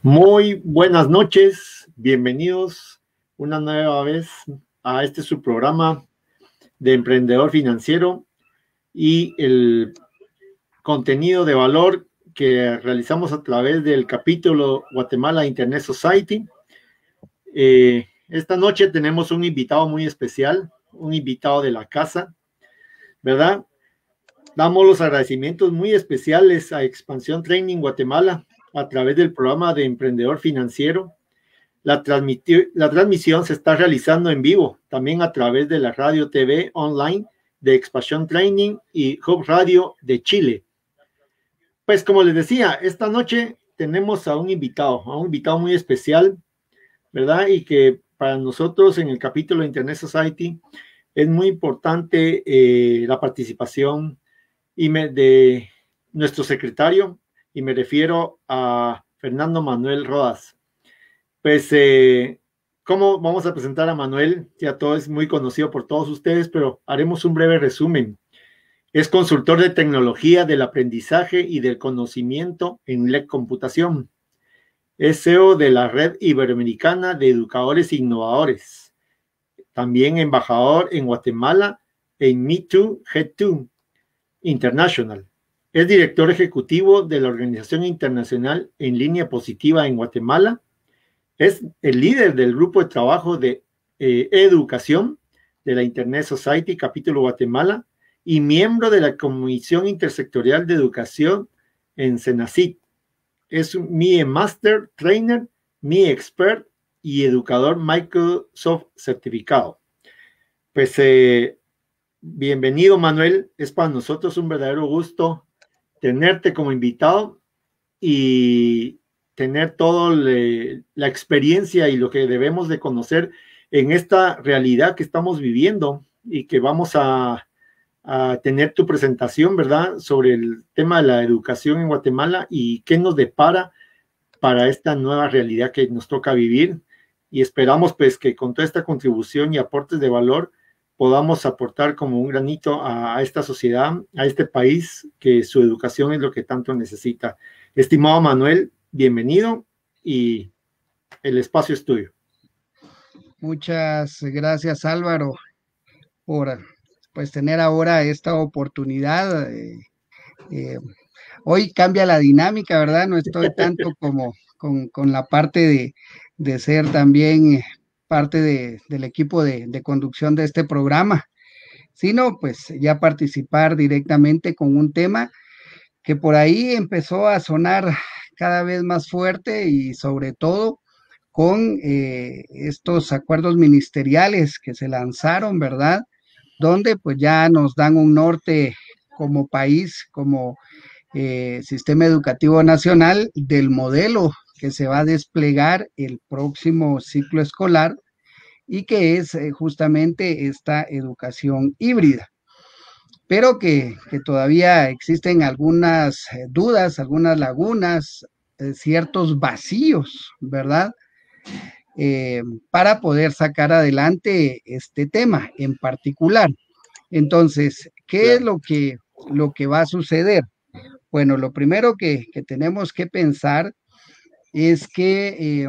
Muy buenas noches, bienvenidos una nueva vez a este su programa de Emprendedor Financiero y el contenido de valor que realizamos a través del capítulo Guatemala Internet Society. Esta noche tenemos un invitado muy especial, un invitado de la casa, ¿verdad? Damos los agradecimientos muy especiales a Expansión Training Guatemala a través del programa de Emprendedor Financiero. La transmisión se está realizando en vivo, también a través de la radio TV online de Expansión Training y Hub Radio de Chile. Pues como les decía, esta noche tenemos a un invitado muy especial, ¿verdad? Y que para nosotros en el capítulo de Internet Society es muy importante la participación de nuestro secretario, y me refiero a Fernando Manuel Rodas. Pues, ¿cómo vamos a presentar a Manuel? Ya todo es muy conocido por todos ustedes, pero haremos un breve resumen. Es consultor de tecnología del aprendizaje y del conocimiento en LEC Computación. Es CEO de la Red Iberoamericana de Educadores Innovadores. También embajador en Guatemala en Me2 Head2 International. Es director ejecutivo de la Organización Internacional en Línea Positiva en Guatemala. Es el líder del grupo de trabajo de educación de la Internet Society, capítulo Guatemala, y miembro de la Comisión Intersectorial de Educación en CENACYT. Es un MIE Master Trainer, MIE Expert y educador Microsoft certificado. Pues bienvenido, Manuel. Es para nosotros un verdadero gusto tenerte como invitado y tener toda la experiencia y lo que debemos de conocer en esta realidad que estamos viviendo, y que vamos a tener tu presentación, ¿verdad?, sobre el tema de la educación en Guatemala y qué nos depara para esta nueva realidad que nos toca vivir. Y esperamos pues que con toda esta contribución y aportes de valor podamos aportar como un granito a esta sociedad, a este país, que su educación es lo que tanto necesita. Estimado Manuel, bienvenido y el espacio es tuyo. Muchas gracias, Álvaro, por pues tener ahora esta oportunidad. Hoy cambia la dinámica, ¿verdad? No estoy tanto como con la parte de ser también parte del equipo de conducción de este programa, sino pues ya participar directamente con un tema que por ahí empezó a sonar cada vez más fuerte, y sobre todo con estos acuerdos ministeriales que se lanzaron, ¿verdad? Donde pues ya nos dan un norte como país, como sistema educativo nacional, del modelo que se va a desplegar el próximo ciclo escolar, y que es justamente esta educación híbrida, pero que todavía existen algunas dudas, algunas lagunas, ciertos vacíos, ¿verdad? Eh, para poder sacar adelante este tema en particular. Entonces, ¿qué es Claro. lo que va a suceder? Bueno, lo primero que tenemos que pensar es que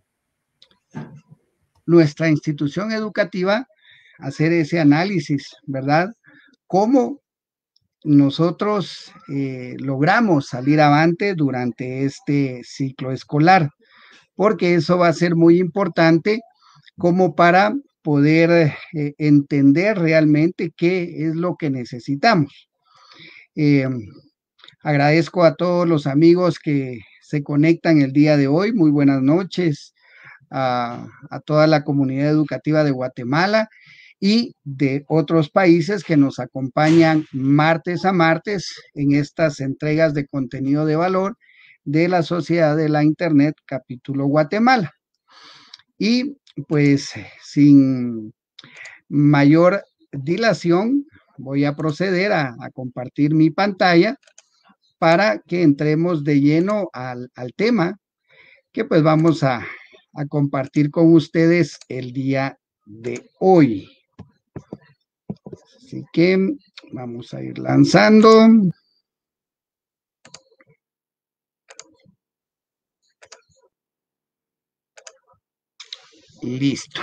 nuestra institución educativa, hacer ese análisis, ¿verdad? ¿Cómo nosotros logramos salir avante durante este ciclo escolar? Porque eso va a ser muy importante como para poder entender realmente qué es lo que necesitamos. Eh, Agradezco a todos los amigos que se conectan el día de hoy. Muy buenas noches a toda la comunidad educativa de Guatemala y de otros países que nos acompañan martes a martes en estas entregas de contenido de valor de la Sociedad de la Internet, capítulo Guatemala. Y pues sin mayor dilación, voy a proceder a compartir mi pantalla para que entremos de lleno al tema que pues vamos a compartir con ustedes el día de hoy. Así que vamos a ir lanzando. Listo.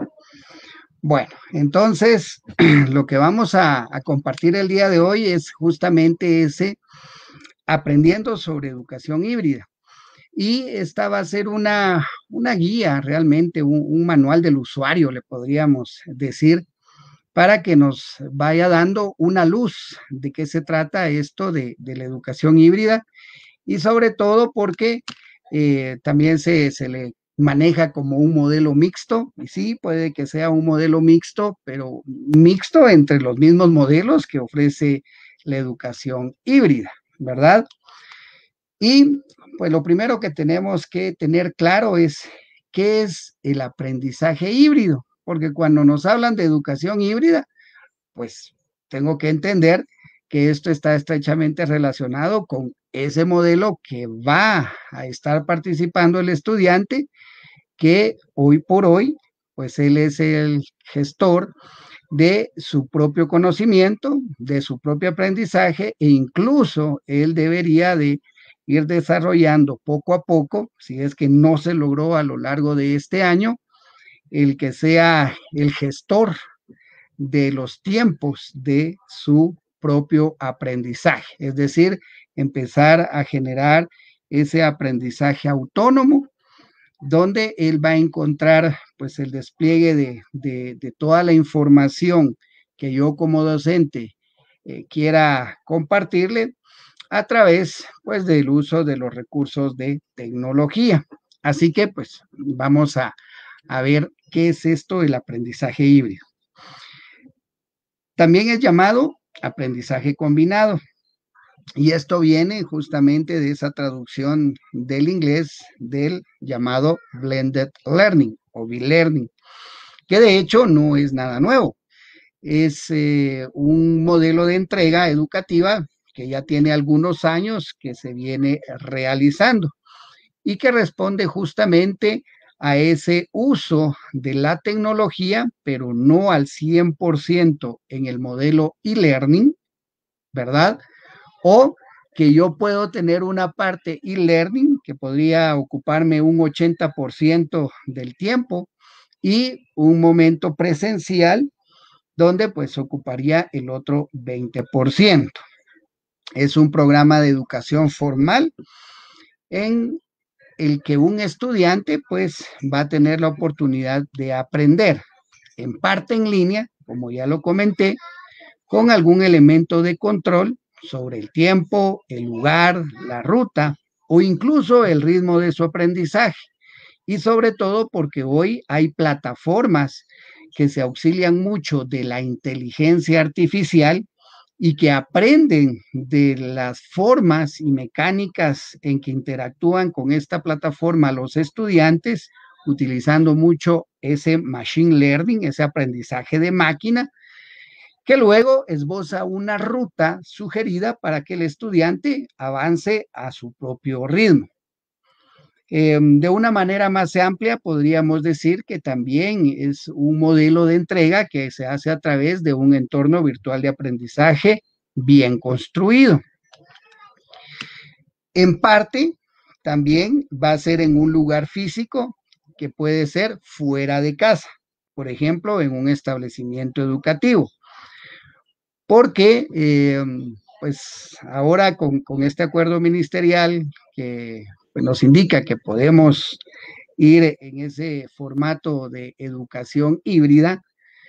Bueno, entonces lo que vamos a compartir el día de hoy es justamente ese aprendiendo sobre educación híbrida. Y esta va a ser una guía, realmente un manual del usuario, le podríamos decir, para que nos vaya dando una luz de qué se trata esto de la educación híbrida y sobre todo porque también se le maneja como un modelo mixto, y sí, puede que sea un modelo mixto, pero mixto entre los mismos modelos que ofrece la educación híbrida, ¿verdad? Y pues lo primero que tenemos que tener claro es qué es el aprendizaje híbrido, porque cuando nos hablan de educación híbrida, pues tengo que entender que esto está estrechamente relacionado con ese modelo que va a estar participando el estudiante, que hoy por hoy, pues él es el gestor de su propio conocimiento, de su propio aprendizaje e incluso él debería de ir desarrollando poco a poco, si es que no se logró a lo largo de este año, el que sea el gestor de los tiempos de su propio aprendizaje, es decir, empezar a generar ese aprendizaje autónomo donde él va a encontrar pues el despliegue de toda la información que yo como docente quiera compartirle a través pues del uso de los recursos de tecnología. Así que pues vamos a ver qué es esto del aprendizaje híbrido. También es llamado aprendizaje combinado. Y esto viene justamente de esa traducción del inglés del llamado blended learning o B-learning, que de hecho no es nada nuevo. Es un modelo de entrega educativa que ya tiene algunos años que se viene realizando y que responde justamente a ese uso de la tecnología, pero no al 100% en el modelo e-learning, ¿verdad? O que yo puedo tener una parte e-learning que podría ocuparme un 80% del tiempo y un momento presencial donde pues ocuparía el otro 20%. Es un programa de educación formal en el que un estudiante pues va a tener la oportunidad de aprender en parte en línea, como ya lo comenté, con algún elemento de control sobre el tiempo, el lugar, la ruta o incluso el ritmo de su aprendizaje. Y sobre todo porque hoy hay plataformas que se auxilian mucho de la inteligencia artificial y que aprenden de las formas y mecánicas en que interactúan con esta plataforma los estudiantes, utilizando mucho ese machine learning, ese aprendizaje de máquina, que luego esboza una ruta sugerida para que el estudiante avance a su propio ritmo. De una manera más amplia, podríamos decir que también es un modelo de entrega que se hace a través de un entorno virtual de aprendizaje bien construido. En parte, también va a ser en un lugar físico que puede ser fuera de casa, por ejemplo, en un establecimiento educativo. Porque pues ahora con este acuerdo ministerial que pues, nos indica que podemos ir en ese formato de educación híbrida,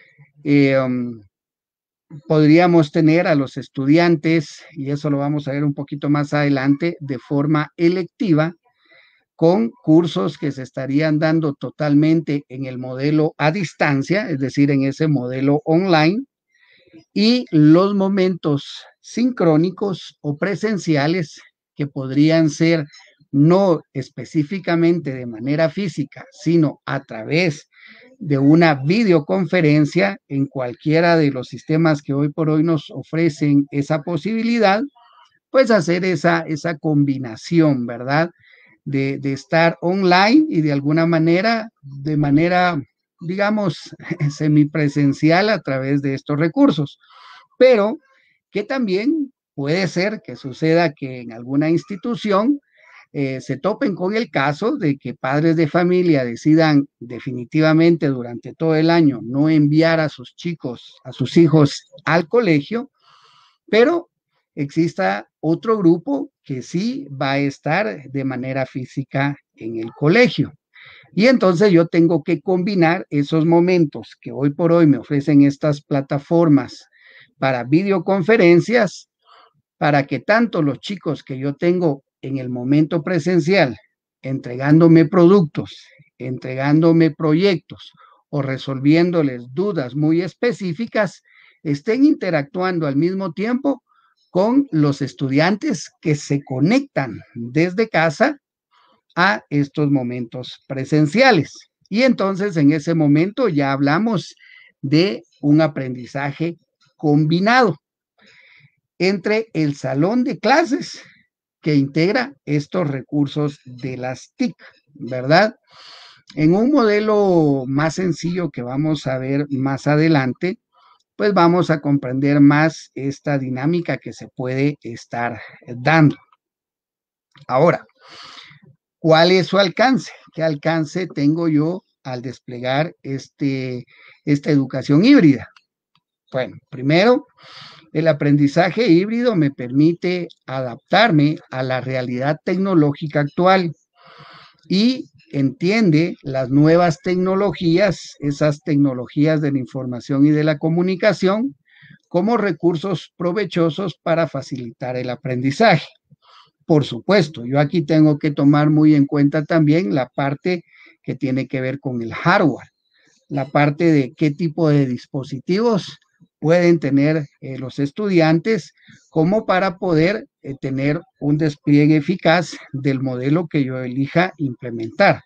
podríamos tener a los estudiantes, y eso lo vamos a ver un poquito más adelante, de forma electiva, con cursos que se estarían dando totalmente en el modelo a distancia, es decir, en ese modelo online, y los momentos sincrónicos o presenciales que podrían ser no específicamente de manera física, sino a través de una videoconferencia en cualquiera de los sistemas que hoy por hoy nos ofrecen esa posibilidad, pues hacer esa combinación, ¿verdad? De estar online y de alguna manera, digamos, semipresencial a través de estos recursos. Pero que también puede ser que suceda que en alguna institución se topen con el caso de que padres de familia decidan definitivamente durante todo el año no enviar a sus chicos, a sus hijos al colegio, pero exista otro grupo que sí va a estar de manera física en el colegio. Y entonces yo tengo que combinar esos momentos que hoy por hoy me ofrecen estas plataformas para videoconferencias, para que tanto los chicos que yo tengo en el momento presencial, entregándome productos, entregándome proyectos o resolviéndoles dudas muy específicas, estén interactuando al mismo tiempo con los estudiantes que se conectan desde casa a estos momentos presenciales. Y entonces en ese momento ya hablamos de un aprendizaje combinado entre el salón de clases que integra estos recursos de las TIC, ¿verdad? En un modelo más sencillo que vamos a ver más adelante, pues vamos a comprender más esta dinámica que se puede estar dando. Ahora, ¿cuál es su alcance? ¿Qué alcance tengo yo al desplegar esta educación híbrida? Bueno, primero, el aprendizaje híbrido me permite adaptarme a la realidad tecnológica actual y entiende las nuevas tecnologías, esas tecnologías de la información y de la comunicación, como recursos provechosos para facilitar el aprendizaje. Por supuesto, yo aquí tengo que tomar muy en cuenta también la parte que tiene que ver con el hardware, la parte de qué tipo de dispositivos pueden tener los estudiantes como para poder tener un despliegue eficaz del modelo que yo elija implementar.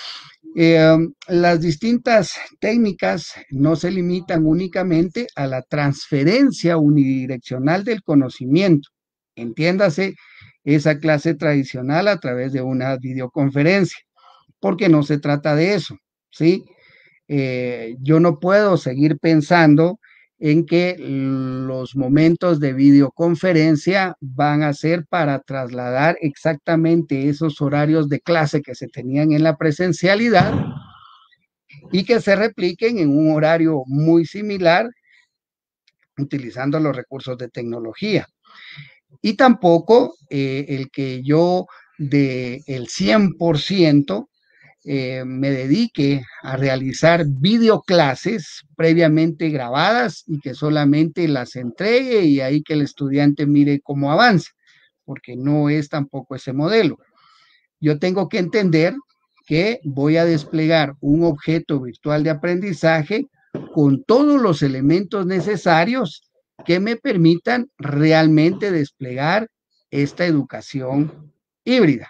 Las distintas técnicas no se limitan únicamente a la transferencia unidireccional del conocimiento. Entiéndase, esa clase tradicional a través de una videoconferencia, porque no se trata de eso, ¿sí? Yo no puedo seguir pensando en que los momentos de videoconferencia van a ser para trasladar exactamente esos horarios de clase que se tenían en la presencialidad y que se repliquen en un horario muy similar utilizando los recursos de tecnología. Y tampoco el que yo de el 100% me dedique a realizar videoclases previamente grabadas y que solamente las entregue y ahí que el estudiante mire cómo avanza, porque no es tampoco ese modelo. Yo tengo que entender que voy a desplegar un objeto virtual de aprendizaje con todos los elementos necesarios que me permitan realmente desplegar esta educación híbrida.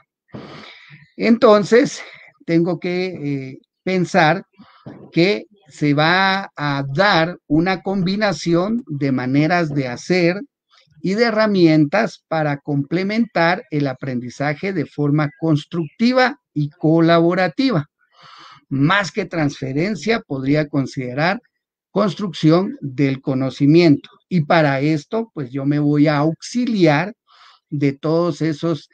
Entonces, tengo que pensar que se va a dar una combinación de maneras de hacer y de herramientas para complementar el aprendizaje de forma constructiva y colaborativa. Más que transferencia, podría considerar construcción del conocimiento. Y para esto, pues yo me voy a auxiliar de todos esos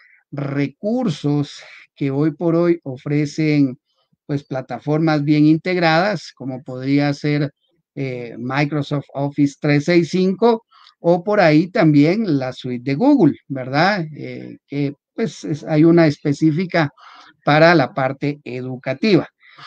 recursos que hoy por hoy ofrecen pues plataformas bien integradas, como podría ser Microsoft Office 365 o por ahí también la suite de Google, ¿verdad? Que pues hay una específica para la parte educativa,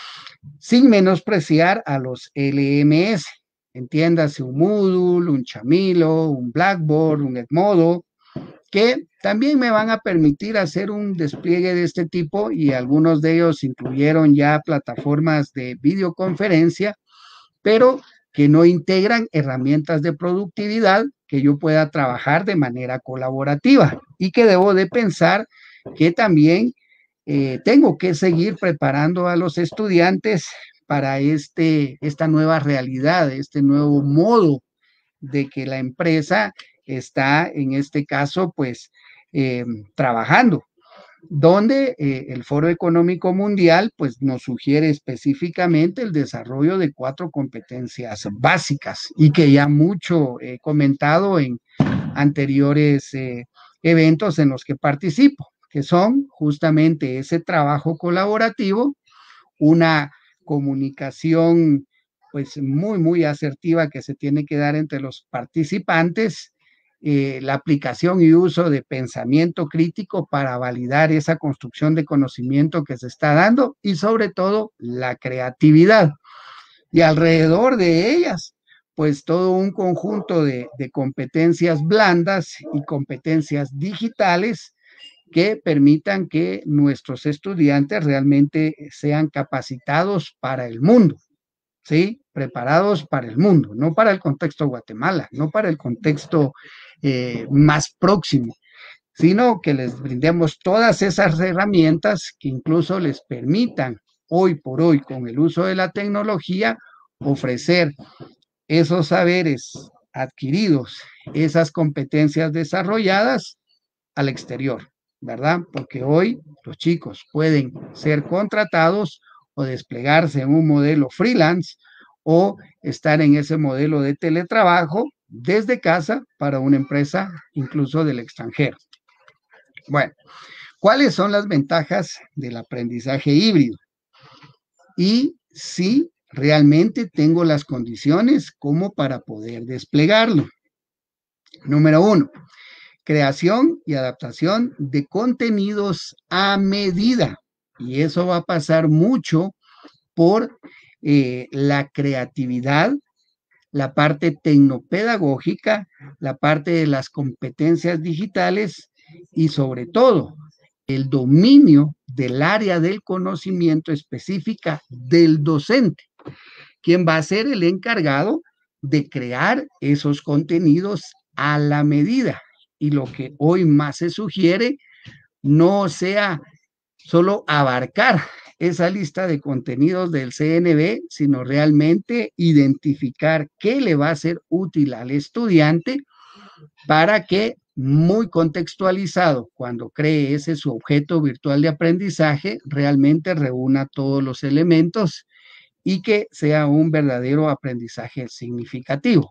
sin menospreciar a los LMS. Entiéndase un Moodle, un Chamilo, un Blackboard, un Edmodo, que también me van a permitir hacer un despliegue de este tipo y algunos de ellos incluyeron ya plataformas de videoconferencia, pero que no integran herramientas de productividad que yo pueda trabajar de manera colaborativa y que debo de pensar que también tengo que seguir preparando a los estudiantes para esta nueva realidad, este nuevo modo de que la empresa está en este caso pues trabajando, donde el Foro Económico Mundial pues nos sugiere específicamente el desarrollo de 4 competencias básicas y que ya mucho he comentado en anteriores eventos en los que participo, que son justamente ese trabajo colaborativo, una comunicación pues muy asertiva que se tiene que dar entre los participantes, la aplicación y uso de pensamiento crítico para validar esa construcción de conocimiento que se está dando y sobre todo la creatividad. Y alrededor de ellas, pues todo un conjunto de competencias blandas y competencias digitales que permitan que nuestros estudiantes realmente sean capacitados para el mundo, ¿sí? Preparados para el mundo, no para el contexto Guatemala, no para el contexto más próximo, sino que les brindemos todas esas herramientas que incluso les permitan hoy por hoy, con el uso de la tecnología, ofrecer esos saberes adquiridos, esas competencias desarrolladas al exterior, ¿verdad? Porque hoy los chicos pueden ser contratados o desplegarse en un modelo freelance o estar en ese modelo de teletrabajo desde casa para una empresa incluso del extranjero. Bueno, ¿cuáles son las ventajas del aprendizaje híbrido? Y si realmente tengo las condiciones como para poder desplegarlo. Número 1, creación y adaptación de contenidos a medida. Y eso va a pasar mucho por la creatividad, la parte tecnopedagógica, la parte de las competencias digitales y sobre todo el dominio del área del conocimiento específica del docente, quien va a ser el encargado de crear esos contenidos a la medida. Y lo que hoy más se sugiere no sea solo abarcar esa lista de contenidos del CNB, sino realmente identificar qué le va a ser útil al estudiante para que muy contextualizado, cuando cree ese su objeto virtual de aprendizaje, realmente reúna todos los elementos y que sea un verdadero aprendizaje significativo.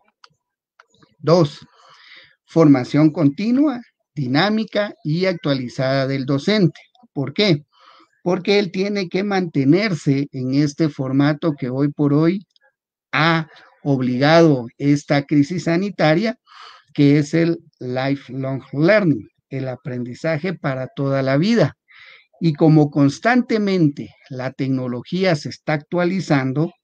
2, formación continua, dinámica y actualizada del docente. ¿Por qué? Porque él tiene que mantenerse en este formato que hoy por hoy ha obligado esta crisis sanitaria, que es el lifelong learning, el aprendizaje para toda la vida. Y como constantemente la tecnología se está actualizando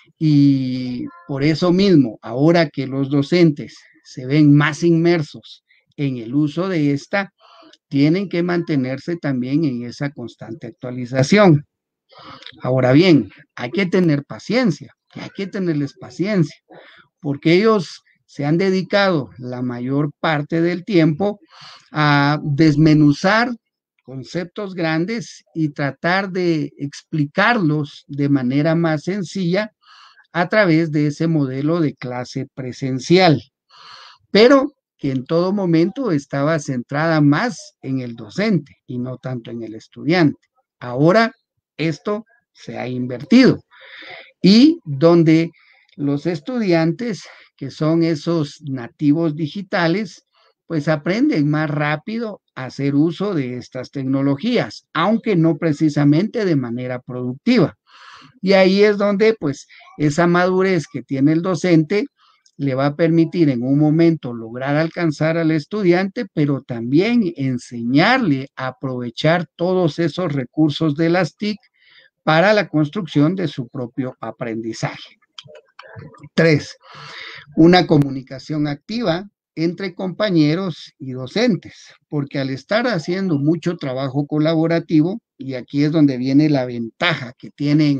y por eso mismo, ahora que los docentes se ven más inmersos en el uso de esta, tienen que mantenerse también en esa constante actualización. Ahora bien, hay que tener paciencia, hay que tenerles paciencia, porque ellos se han dedicado la mayor parte del tiempo a desmenuzar conceptos grandes y tratar de explicarlos de manera más sencilla a través de ese modelo de clase presencial, pero que en todo momento estaba centrada más en el docente y no tanto en el estudiante. Ahora esto se ha invertido y donde los estudiantes, que son esos nativos digitales, pues aprenden más rápido a hacer uso de estas tecnologías, aunque no precisamente de manera productiva. Y ahí es donde pues esa madurez que tiene el docente le va a permitir en un momento lograr alcanzar al estudiante, pero también enseñarle a aprovechar todos esos recursos de las TIC para la construcción de su propio aprendizaje. 3, una comunicación activa entre compañeros y docentes, porque al estar haciendo mucho trabajo colaborativo, y aquí es donde viene la ventaja que tienen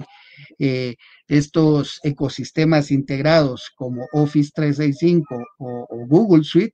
estos ecosistemas integrados como Office 365 o Google Suite,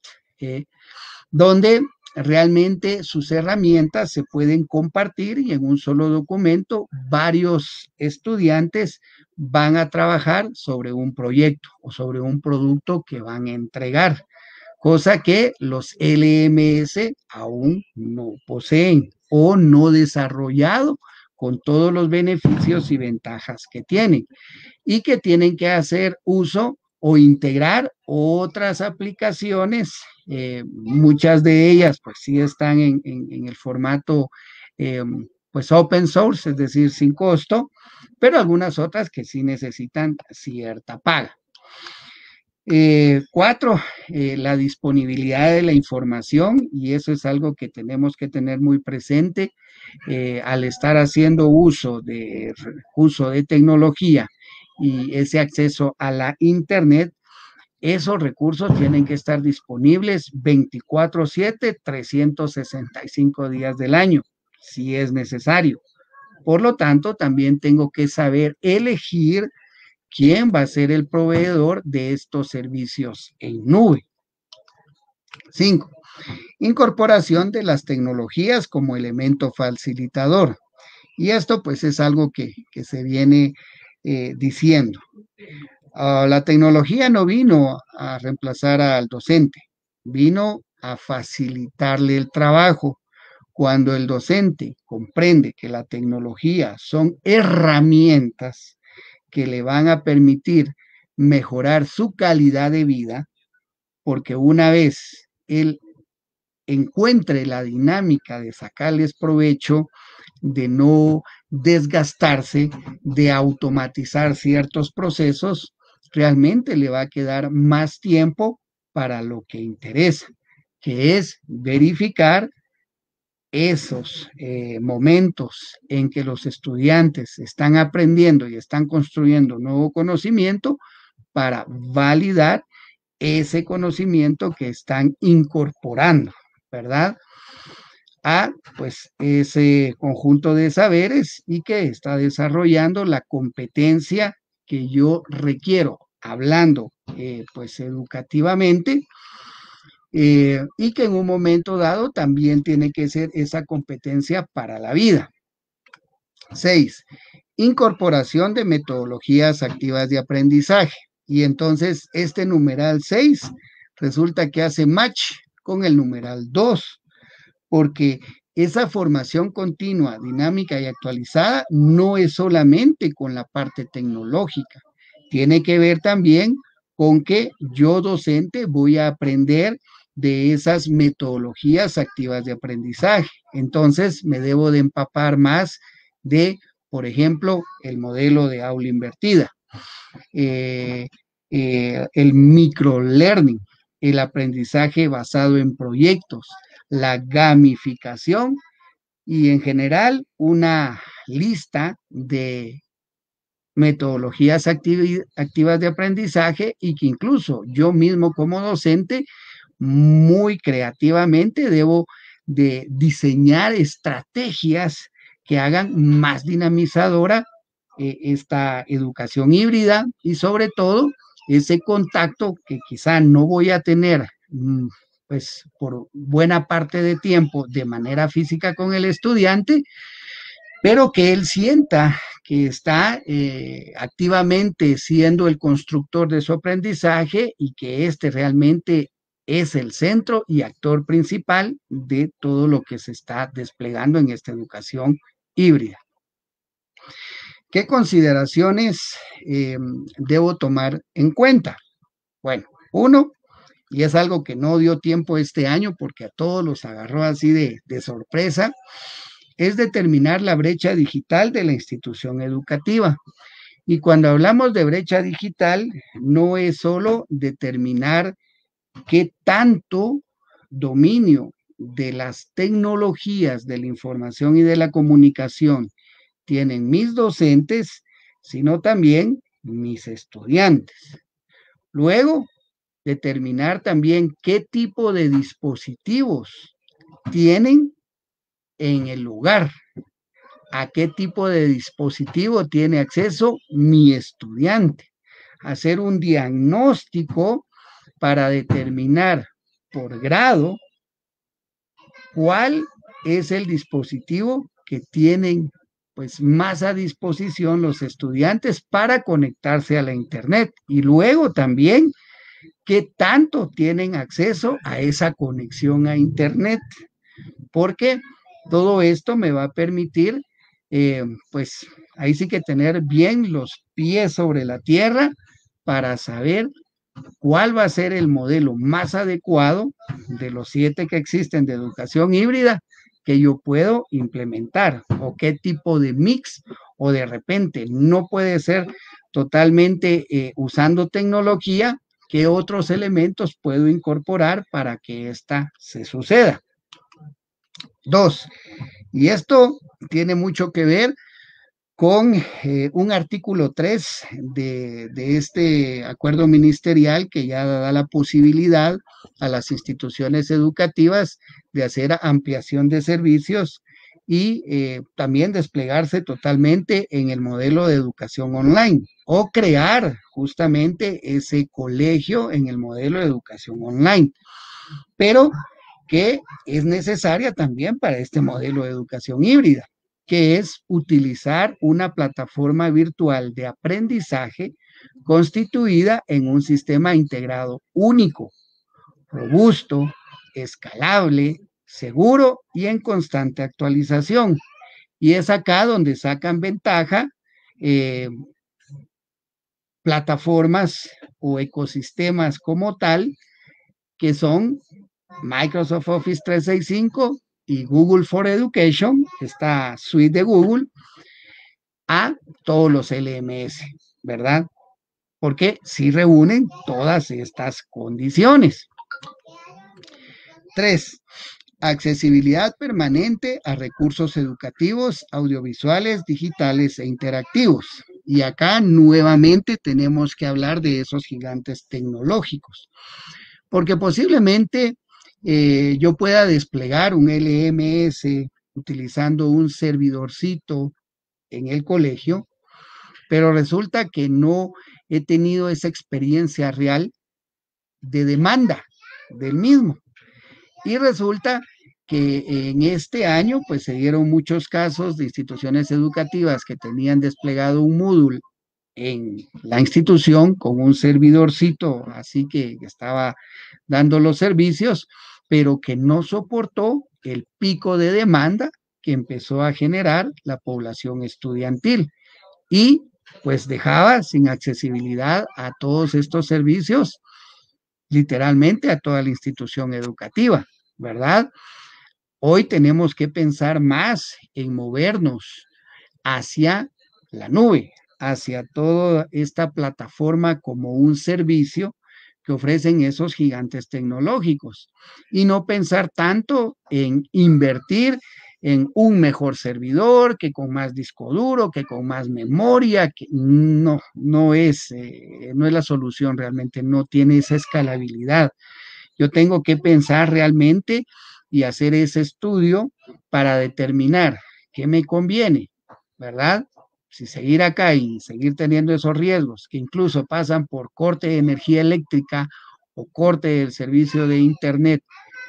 donde realmente sus herramientas se pueden compartir y en un solo documento varios estudiantes van a trabajar sobre un proyecto o sobre un producto que van a entregar, cosa que los LMS aún no poseen o no desarrollado con todos los beneficios y ventajas que tienen y que tienen que hacer uso o integrar otras aplicaciones. Muchas de ellas pues sí están en el formato pues open source, es decir, sin costo, pero algunas otras que sí necesitan cierta paga. 4, la disponibilidad de la información, y eso es algo que tenemos que tener muy presente al estar haciendo uso de tecnología y ese acceso a la Internet. Esos recursos tienen que estar disponibles 24/7, 365 días del año, si es necesario. Por lo tanto, también tengo que saber elegir quién va a ser el proveedor de estos servicios en nube. 5. Incorporación de las tecnologías como elemento facilitador. Y esto pues es algo que se viene diciendo. La tecnología no vino a reemplazar al docente, vino a facilitarle el trabajo. Cuando el docente comprende que la tecnología son herramientas que le van a permitir mejorar su calidad de vida, porque una vez él encuentre la dinámica de sacarles provecho, de no desgastarse, de automatizar ciertos procesos, realmente le va a quedar más tiempo para lo que interesa, que es verificar esos momentos en que los estudiantes están aprendiendo y están construyendo nuevo conocimiento para validar ese conocimiento que están incorporando, ¿verdad? A pues ese conjunto de saberes y que está desarrollando la competencia que yo requiero, hablando pues educativamente, y que en un momento dado también tiene que ser esa competencia para la vida. 6. Incorporación de metodologías activas de aprendizaje. Y entonces este numeral 6 resulta que hace match con el numeral 2, porque esa formación continua, dinámica y actualizada no es solamente con la parte tecnológica, tiene que ver también con que yo docente voy a aprender de esas metodologías activas de aprendizaje. Entonces me debo de empapar más de, por ejemplo, el modelo de aula invertida, el microlearning, el aprendizaje basado en proyectos, la gamificación y en general una lista de metodologías activas de aprendizaje y que incluso yo mismo como docente muy creativamente debo de diseñar estrategias que hagan más dinamizadora esta educación híbrida y sobre todo ese contacto que quizá no voy a tener pues por buena parte de tiempo de manera física con el estudiante, pero que él sienta que está activamente siendo el constructor de su aprendizaje y que este realmente es el centro y actor principal de todo lo que se está desplegando en esta educación híbrida. ¿Qué consideraciones debo tomar en cuenta? Bueno, uno, y es algo que no dio tiempo este año porque a todos los agarró así de sorpresa, es determinar la brecha digital de la institución educativa. Y cuando hablamos de brecha digital, no es solo determinar qué tanto dominio de las tecnologías de la información y de la comunicación tienen mis docentes, sino también mis estudiantes. Luego, determinar también qué tipo de dispositivos tienen en el lugar, a qué tipo de dispositivo tiene acceso mi estudiante, hacer un diagnóstico para determinar por grado cuál es el dispositivo que tienen pues más a disposición los estudiantes para conectarse a la internet y luego también qué tanto tienen acceso a esa conexión a internet, porque todo esto me va a permitir pues ahí sí que tener bien los pies sobre la tierra para saber cuál va a ser el modelo más adecuado de los 7 que existen de educación híbrida que yo puedo implementar, o qué tipo de mix, o de repente no puede ser totalmente usando tecnología, qué otros elementos puedo incorporar para que esta se suceda. 2, y esto tiene mucho que ver con un artículo 3 de este acuerdo ministerial que ya da la posibilidad a las instituciones educativas de hacer ampliación de servicios y también desplegarse totalmente en el modelo de educación online o crear justamente ese colegio en el modelo de educación online, pero que es necesaria también para este modelo de educación híbrida, que es utilizar una plataforma virtual de aprendizaje constituida en un sistema integrado único, robusto, escalable, seguro y en constante actualización. Y es acá donde sacan ventaja plataformas o ecosistemas como tal, que son Microsoft Office 365 y Google for Education, esta suite de Google, a todos los LMS, ¿verdad? Porque sí reúnen todas estas condiciones. 3, accesibilidad permanente a recursos educativos, audiovisuales, digitales e interactivos. Y acá nuevamente tenemos que hablar de esos gigantes tecnológicos, porque posiblemente yo pueda desplegar un LMS utilizando un servidorcito en el colegio, pero resulta que no he tenido esa experiencia real de demanda del mismo. Y resulta que en este año pues se dieron muchos casos de instituciones educativas que tenían desplegado un módulo en la institución con un servidorcito, así que estaba dando los servicios, pero que no soportó el pico de demanda que empezó a generar la población estudiantil y pues dejaba sin accesibilidad a todos estos servicios, literalmente a toda la institución educativa, ¿verdad? Hoy tenemos que pensar más en movernos hacia la nube, hacia toda esta plataforma como un servicio que ofrecen esos gigantes tecnológicos y no pensar tanto en invertir en un mejor servidor, que con más disco duro, que con más memoria, que no es la solución realmente, no tiene esa escalabilidad. Yo tengo que pensar realmente y hacer ese estudio para determinar qué me conviene, ¿verdad? Si seguir acá y seguir teniendo esos riesgos que incluso pasan por corte de energía eléctrica o corte del servicio de internet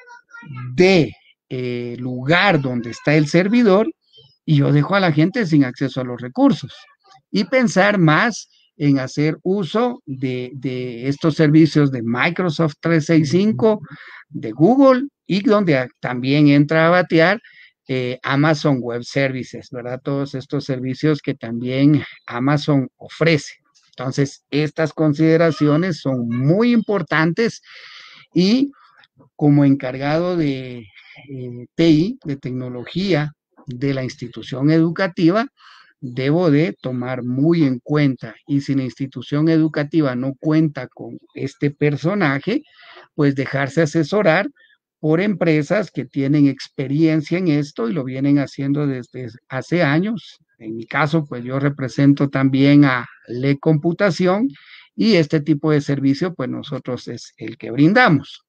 de lugar donde está el servidor, y yo dejo a la gente sin acceso a los recursos. Y pensar más en hacer uso de estos servicios de Microsoft 365, de Google, y donde también entra a batear Amazon Web Services, ¿verdad? Todos estos servicios que también Amazon ofrece. Entonces, estas consideraciones son muy importantes y como encargado de TI, de tecnología de la institución educativa, debo de tomar muy en cuenta. Y si la institución educativa no cuenta con este personaje, pues dejarse asesorar por empresas que tienen experiencia en esto y lo vienen haciendo desde hace años. En mi caso, pues yo represento también a Le Computación y este tipo de servicio, pues nosotros es el que brindamos.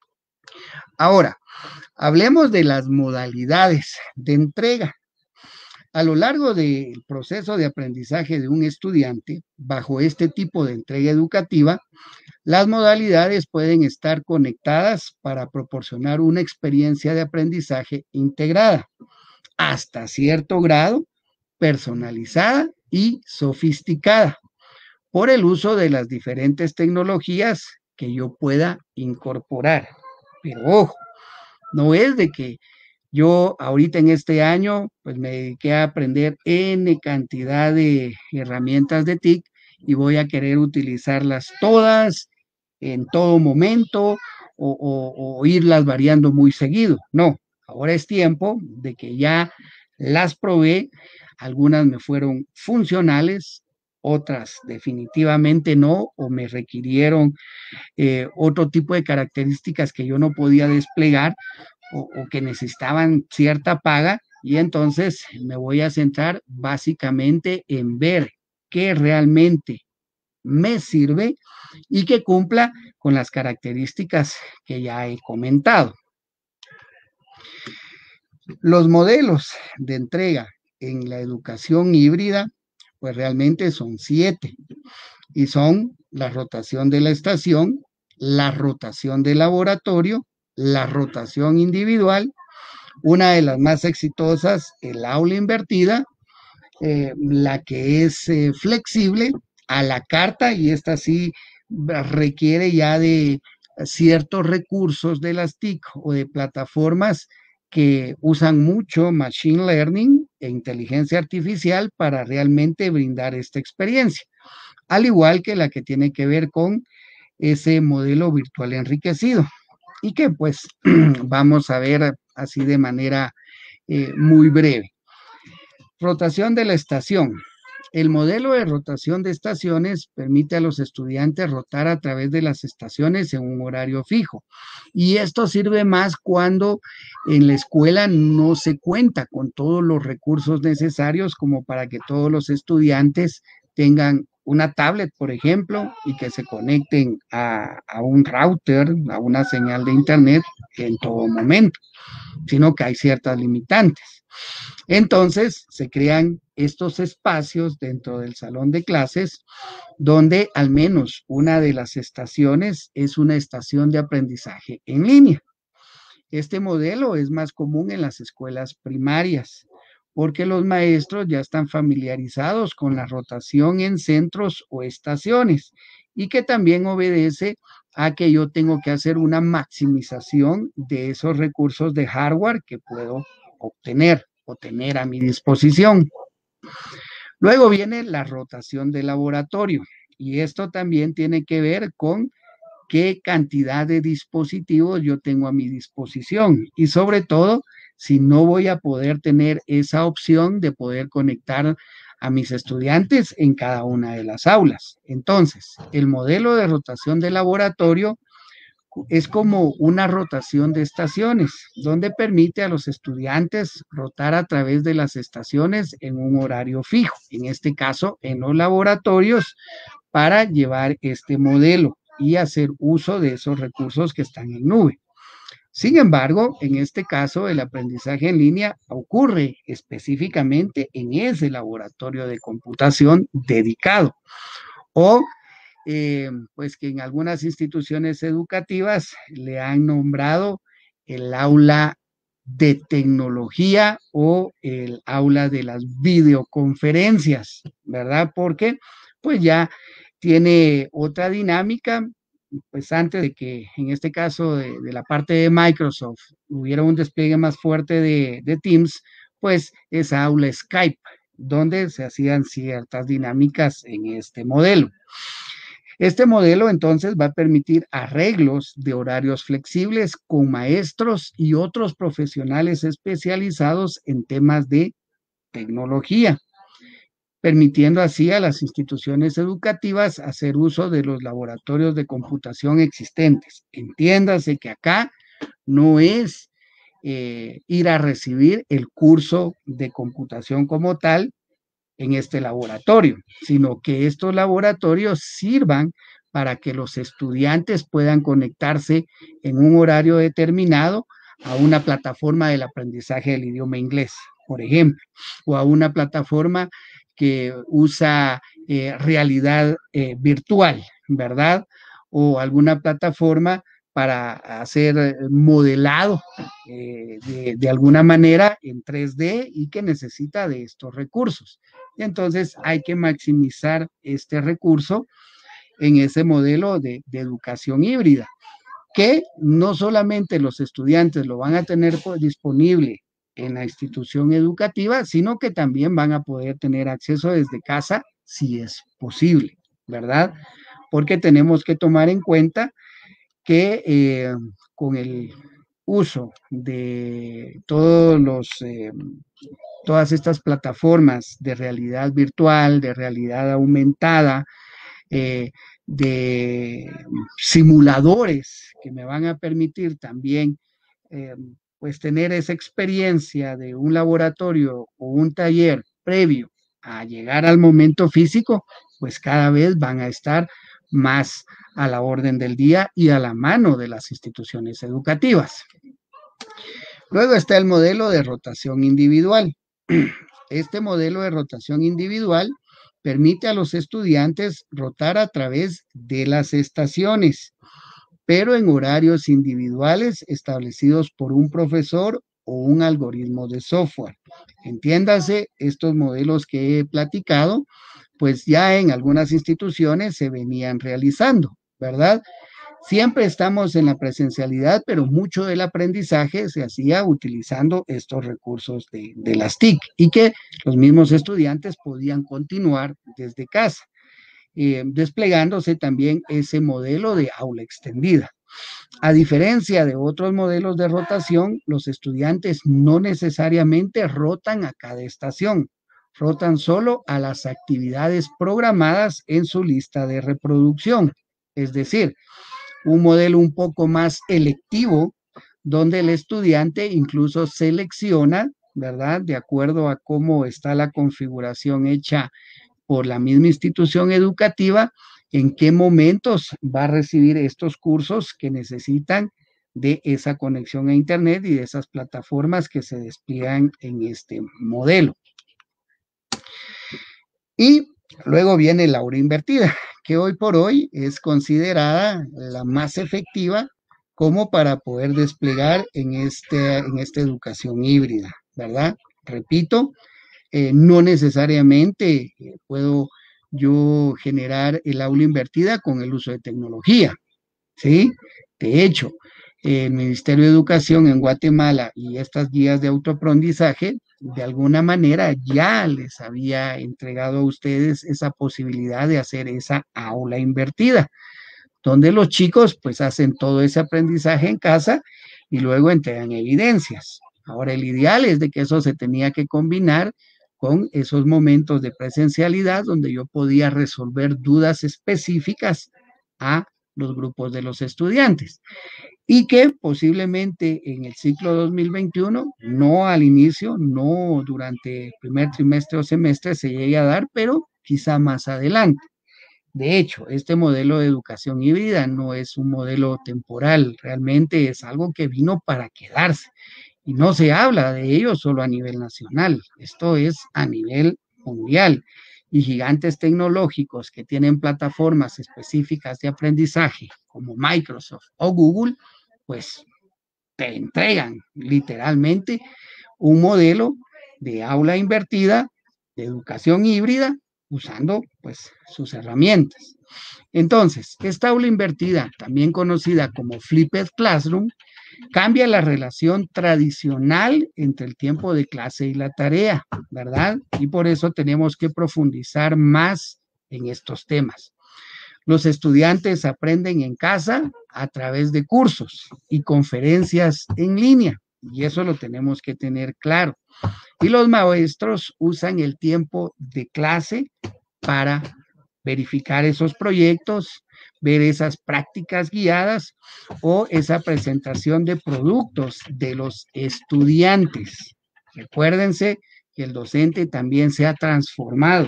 Ahora, hablemos de las modalidades de entrega. A lo largo del proceso de aprendizaje de un estudiante, bajo este tipo de entrega educativa, las modalidades pueden estar conectadas para proporcionar una experiencia de aprendizaje integrada, hasta cierto grado, personalizada y sofisticada, por el uso de las diferentes tecnologías que yo pueda incorporar. Pero ojo, no es de que yo ahorita en este año pues me dediqué a aprender N cantidad de herramientas de TIC y voy a querer utilizarlas todas en todo momento o irlas variando muy seguido. No, ahora es tiempo de que ya las probé, algunas me fueron funcionales, otras definitivamente no, o me requirieron otro tipo de características que yo no podía desplegar o que necesitaban cierta paga, y entonces me voy a centrar básicamente en ver qué realmente me sirve y que cumpla con las características que ya he comentado. Los modelos de entrega en la educación híbrida, pues realmente son 7 y son la rotación de la estación, la rotación del laboratorio, la rotación individual, una de las más exitosas, el aula invertida, la que es flexible a la carta, y esta sí requiere ya de ciertos recursos de las TIC o de plataformas que usan mucho machine learning e inteligencia artificial para realmente brindar esta experiencia, al igual que la que tiene que ver con ese modelo virtual enriquecido y que pues vamos a ver así de manera muy breve. Rotación de la estación. El modelo de rotación de estaciones permite a los estudiantes rotar a través de las estaciones en un horario fijo. Y esto sirve más cuando en la escuela no se cuenta con todos los recursos necesarios como para que todos los estudiantes tengan una tablet, por ejemplo, y que se conecten a un router, a una señal de internet en todo momento, sino que hay ciertas limitantes. Entonces se crean estos espacios dentro del salón de clases donde al menos una de las estaciones es una estación de aprendizaje en línea. Este modelo es más común en las escuelas primarias porque los maestros ya están familiarizados con la rotación en centros o estaciones y que también obedece a que yo tengo que hacer una maximización de esos recursos de hardware que puedo obtener o tener a mi disposición. Luego viene la rotación de laboratorio y esto también tiene que ver con qué cantidad de dispositivos yo tengo a mi disposición y sobre todo si no voy a poder tener esa opción de poder conectar a mis estudiantes en cada una de las aulas. Entonces, el modelo de rotación de laboratorio es como una rotación de estaciones, donde permite a los estudiantes rotar a través de las estaciones en un horario fijo, en este caso en los laboratorios, para llevar este modelo y hacer uso de esos recursos que están en nube. Sin embargo, en este caso, el aprendizaje en línea ocurre específicamente en ese laboratorio de computación dedicado o pues que en algunas instituciones educativas le han nombrado el aula de tecnología o el aula de las videoconferencias, ¿verdad? Porque pues ya tiene otra dinámica, pues antes de que en este caso de la parte de Microsoft hubiera un despliegue más fuerte de Teams, pues esa aula Skype, donde se hacían ciertas dinámicas en este modelo. Este modelo entonces va a permitir arreglos de horarios flexibles con maestros y otros profesionales especializados en temas de tecnología, permitiendo así a las instituciones educativas hacer uso de los laboratorios de computación existentes. Entiéndase que acá no es ir a recibir el curso de computación como tal en este laboratorio, sino que estos laboratorios sirvan para que los estudiantes puedan conectarse en un horario determinado a una plataforma del aprendizaje del idioma inglés, por ejemplo, o a una plataforma que usa realidad virtual, ¿verdad? O alguna plataforma para hacer modelado de alguna manera en 3D y que necesita de estos recursos. Entonces hay que maximizar este recurso en ese modelo de educación híbrida, que no solamente los estudiantes lo van a tener disponible en la institución educativa, sino que también van a poder tener acceso desde casa si es posible, ¿verdad? Porque tenemos que tomar en cuenta que con el uso de todas estas plataformas de realidad virtual, de realidad aumentada, de simuladores que me van a permitir también pues tener esa experiencia de un laboratorio o un taller previo a llegar al momento físico, pues cada vez van a estar más a la orden del día y a la mano de las instituciones educativas. Luego está el modelo de rotación individual. Este modelo de rotación individual permite a los estudiantes rotar a través de las estaciones, pero en horarios individuales establecidos por un profesor o un algoritmo de software. Entiéndase, estos modelos que he platicado, pues ya en algunas instituciones se venían realizando, ¿verdad? Siempre estamos en la presencialidad, pero mucho del aprendizaje se hacía utilizando estos recursos de las TIC y que los mismos estudiantes podían continuar desde casa, desplegándose también ese modelo de aula extendida. A diferencia de otros modelos de rotación, los estudiantes no necesariamente rotan a cada estación, rotan solo a las actividades programadas en su lista de reproducción. Es decir, un modelo un poco más electivo, donde el estudiante incluso selecciona, ¿verdad? De acuerdo a cómo está la configuración hecha por la misma institución educativa, en qué momentos va a recibir estos cursos que necesitan de esa conexión a Internet y de esas plataformas que se despliegan en este modelo. Y luego viene la aula invertida, que hoy por hoy es considerada la más efectiva como para poder desplegar en esta educación híbrida, ¿verdad? Repito, no necesariamente puedo yo generar el aula invertida con el uso de tecnología, ¿sí? De hecho, el Ministerio de Educación en Guatemala y estas guías de autoaprendizaje, de alguna manera ya les había entregado a ustedes esa posibilidad de hacer esa aula invertida, donde los chicos pues hacen todo ese aprendizaje en casa y luego entregan evidencias. Ahora, el ideal es de que eso se tenía que combinar con esos momentos de presencialidad donde yo podía resolver dudas específicas a los grupos de los estudiantes y que posiblemente en el ciclo 2021, no al inicio, no durante el primer trimestre o semestre se llegue a dar, pero quizá más adelante. De hecho, este modelo de educación híbrida no es un modelo temporal, realmente es algo que vino para quedarse y no se habla de ello solo a nivel nacional, esto es a nivel mundial. Y gigantes tecnológicos que tienen plataformas específicas de aprendizaje como Microsoft o Google, pues te entregan literalmente un modelo de aula invertida, de educación híbrida, usando pues sus herramientas. Entonces, esta aula invertida, también conocida como Flipped Classroom, cambia la relación tradicional entre el tiempo de clase y la tarea, ¿verdad? Y por eso tenemos que profundizar más en estos temas. Los estudiantes aprenden en casa a través de cursos y conferencias en línea, y eso lo tenemos que tener claro. Y los maestros usan el tiempo de clase para verificar esos proyectos, ver esas prácticas guiadas o esa presentación de productos de los estudiantes. Recuérdense que el docente también se ha transformado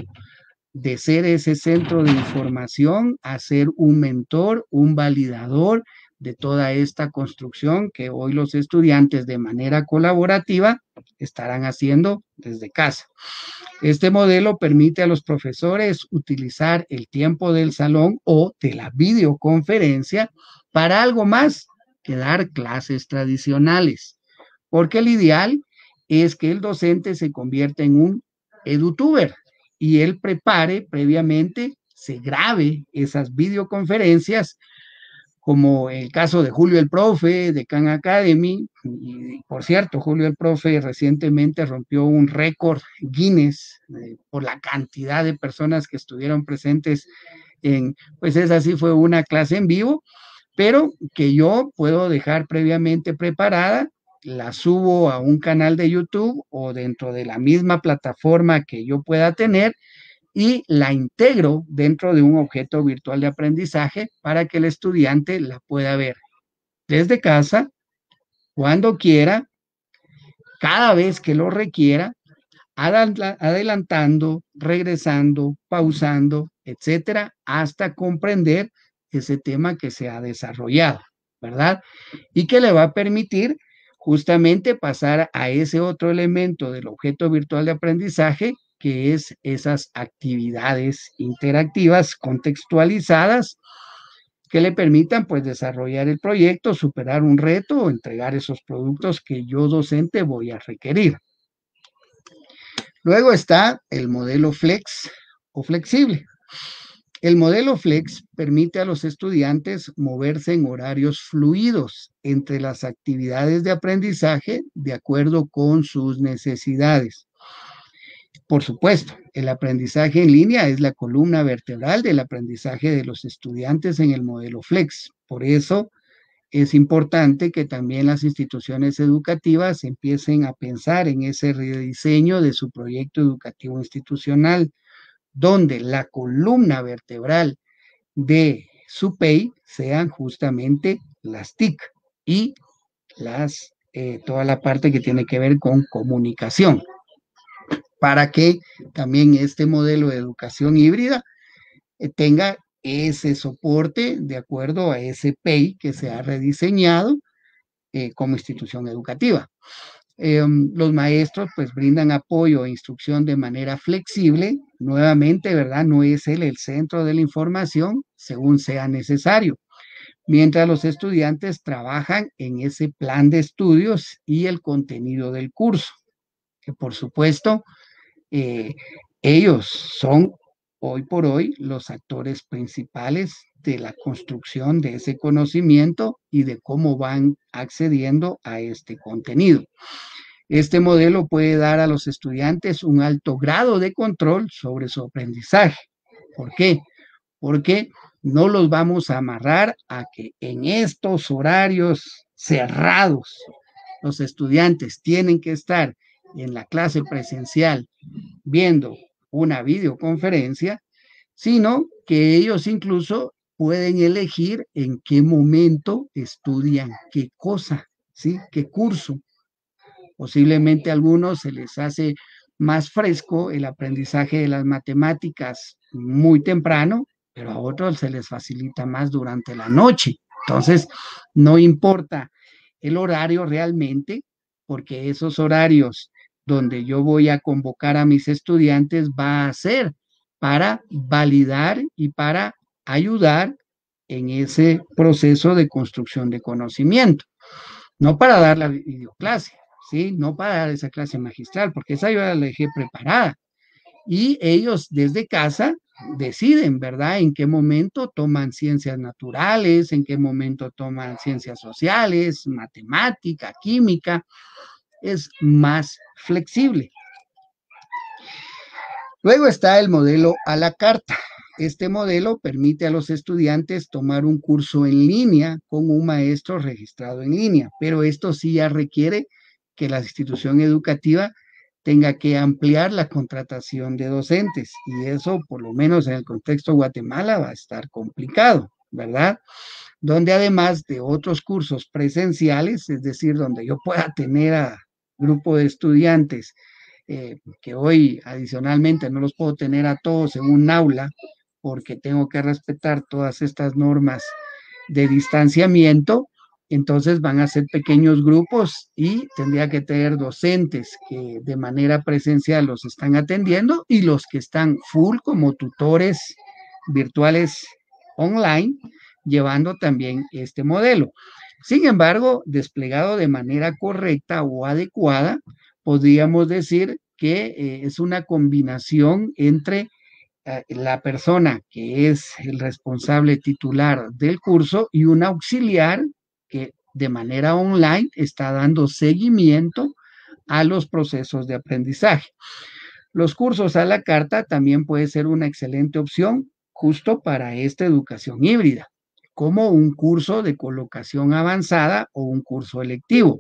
de ser ese centro de información a ser un mentor, un validador de toda esta construcción que hoy los estudiantes de manera colaborativa estarán haciendo desde casa. Este modelo permite a los profesores utilizar el tiempo del salón o de la videoconferencia para algo más que dar clases tradicionales, porque el ideal es que el docente se convierta en un edutuber y él prepare previamente, se grabe esas videoconferencias, como el caso de Julio el Profe, de Khan Academy, y por cierto, Julio el Profe recientemente rompió un récord Guinness por la cantidad de personas que estuvieron presentes en, pues esa sí fue una clase en vivo, pero que yo puedo dejar previamente preparada, la subo a un canal de YouTube o dentro de la misma plataforma que yo pueda tener y la integro dentro de un objeto virtual de aprendizaje para que el estudiante la pueda ver desde casa, cuando quiera, cada vez que lo requiera, adelantando, regresando, pausando, etcétera, hasta comprender ese tema que se ha desarrollado, ¿verdad? Y que le va a permitir justamente pasar a ese otro elemento del objeto virtual de aprendizaje, que es esas actividades interactivas contextualizadas que le permitan pues desarrollar el proyecto, superar un reto o entregar esos productos que yo docente voy a requerir. Luego está el modelo flex o flexible. El modelo flex permite a los estudiantes moverse en horarios fluidos entre las actividades de aprendizaje de acuerdo con sus necesidades. Por supuesto, el aprendizaje en línea es la columna vertebral del aprendizaje de los estudiantes en el modelo flex. Por eso es importante que también las instituciones educativas empiecen a pensar en ese rediseño de su proyecto educativo institucional, donde la columna vertebral de su PEI sean justamente las TIC y toda la parte que tiene que ver con comunicación, para que también este modelo de educación híbrida tenga ese soporte de acuerdo a ese PEI que se ha rediseñado como institución educativa. Los maestros pues brindan apoyo e instrucción de manera flexible, nuevamente, ¿verdad? No es él el centro de la información según sea necesario, mientras los estudiantes trabajan en ese plan de estudios y el contenido del curso, que por supuesto ellos son hoy por hoy los actores principales de la construcción de ese conocimiento y de cómo van accediendo a este contenido. Este modelo puede dar a los estudiantes un alto grado de control sobre su aprendizaje. ¿Por qué? Porque no los vamos a amarrar a que en estos horarios cerrados los estudiantes tienen que estar en la clase presencial viendo una videoconferencia, sino que ellos incluso pueden elegir en qué momento estudian qué cosa, ¿sí? ¿Qué curso? Posiblemente a algunos se les hace más fresco el aprendizaje de las matemáticas muy temprano, pero a otros se les facilita más durante la noche. Entonces, no importa el horario realmente, porque esos horarios donde yo voy a convocar a mis estudiantes va a ser para validar y para ayudar en ese proceso de construcción de conocimiento, no para dar la videoclase, ¿sí? No para dar esa clase magistral, porque esa yo la dejé preparada. Y ellos desde casa deciden, ¿verdad? En qué momento toman ciencias naturales, en qué momento toman ciencias sociales, matemática, química. Es más flexible. Luego está el modelo a la carta. Este modelo permite a los estudiantes tomar un curso en línea con un maestro registrado en línea, pero esto sí ya requiere que la institución educativa tenga que ampliar la contratación de docentes y eso, por lo menos en el contexto de Guatemala, va a estar complicado, ¿verdad? Donde además de otros cursos presenciales, es decir, donde yo pueda tener a grupo de estudiantes que hoy adicionalmente no los puedo tener a todos en un aula porque tengo que respetar todas estas normas de distanciamiento, entonces van a ser pequeños grupos y tendría que tener docentes que de manera presencial los están atendiendo y los que están full como tutores virtuales online, llevando también este modelo. Sin embargo, desplegado de manera correcta o adecuada, podríamos decir que es una combinación entre la persona que es el responsable titular del curso y un auxiliar que de manera online está dando seguimiento a los procesos de aprendizaje. Los cursos a la carta también puede ser una excelente opción justo para esta educación híbrida. como un curso de colocación avanzada o un curso electivo,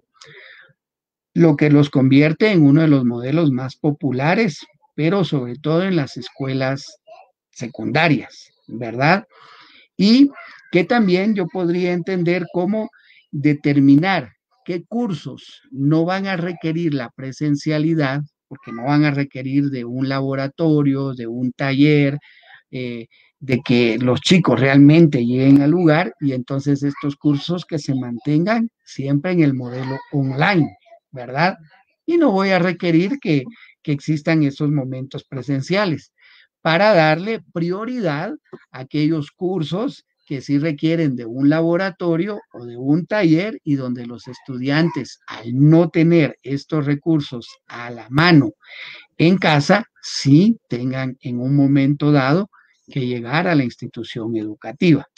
lo que los convierte en uno de los modelos más populares, pero sobre todo en las escuelas secundarias, ¿verdad? Y que también yo podría entender cómo determinar qué cursos no van a requerir la presencialidad, porque no van a requerir de un laboratorio, de un taller, eh, de que los chicos realmente lleguen al lugar, y entonces estos cursos que se mantengan siempre en el modelo online, ¿verdad? Y no voy a requerir que existan esos momentos presenciales para darle prioridad a aquellos cursos que sí requieren de un laboratorio o de un taller, y donde los estudiantes, al no tener estos recursos a la mano en casa, sí tengan en un momento dado que llegar a la institución educativa.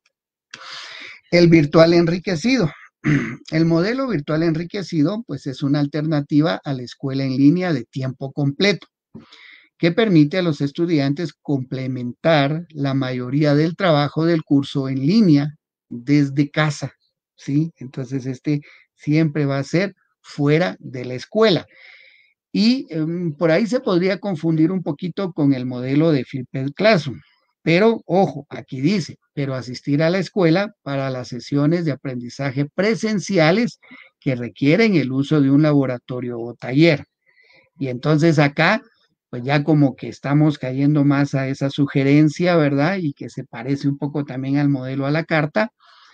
El virtual enriquecido. El modelo virtual enriquecido, pues, es una alternativa a la escuela en línea de tiempo completo, que permite a los estudiantes complementar la mayoría del trabajo del curso en línea desde casa, ¿sí? Entonces, este siempre va a ser fuera de la escuela. Y por ahí se podría confundir un poquito con el modelo de Flipped Classroom. Pero, ojo, aquí dice, pero asistir a la escuela para las sesiones de aprendizaje presenciales que requieren el uso de un laboratorio o taller. Y entonces acá, pues ya como que estamos cayendo más a esa sugerencia, ¿verdad? Y que se parece un poco también al modelo a la carta,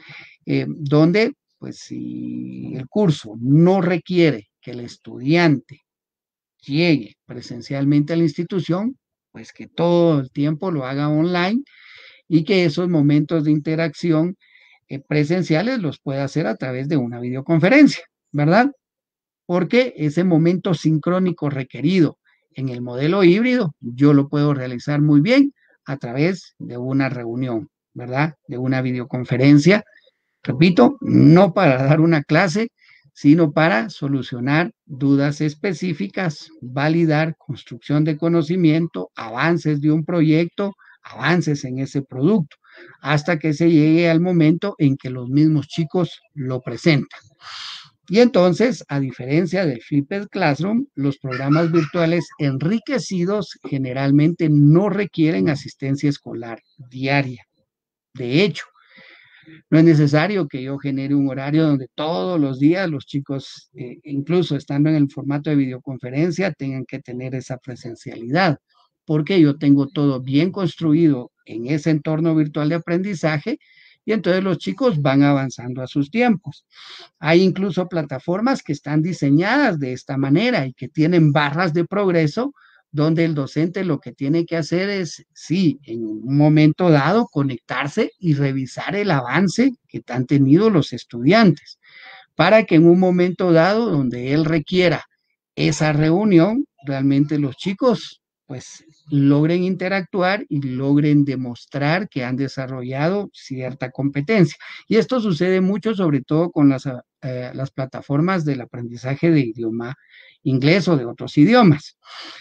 donde, pues si el curso no requiere que el estudiante llegue presencialmente a la institución, pues que todo el tiempo lo haga online, y que esos momentos de interacción presenciales los pueda hacer a través de una videoconferencia, ¿verdad? Porque ese momento sincrónico requerido en el modelo híbrido, yo lo puedo realizar muy bien a través de una reunión, ¿verdad? De una videoconferencia. Repito, no para dar una clase, sino para solucionar dudas específicas, validar construcción de conocimiento, avances de un proyecto, avances en ese producto, hasta que se llegue al momento en que los mismos chicos lo presentan. Y entonces, a diferencia del Flipped Classroom, los programas virtuales enriquecidos generalmente no requieren asistencia escolar diaria. De hecho, no es necesario que yo genere un horario donde todos los días los chicos, incluso estando en el formato de videoconferencia, tengan que tener esa presencialidad, porque yo tengo todo bien construido en ese entorno virtual de aprendizaje, y entonces los chicos van avanzando a sus tiempos. Hay incluso plataformas que están diseñadas de esta manera y que tienen barras de progreso, donde el docente lo que tiene que hacer es, sí, en un momento dado, conectarse y revisar el avance que han tenido los estudiantes, para que en un momento dado, donde él requiera esa reunión, realmente los chicos, pues, logren interactuar y logren demostrar que han desarrollado cierta competencia. Y esto sucede mucho, sobre todo con las plataformas del aprendizaje de idioma inglés o de otros idiomas.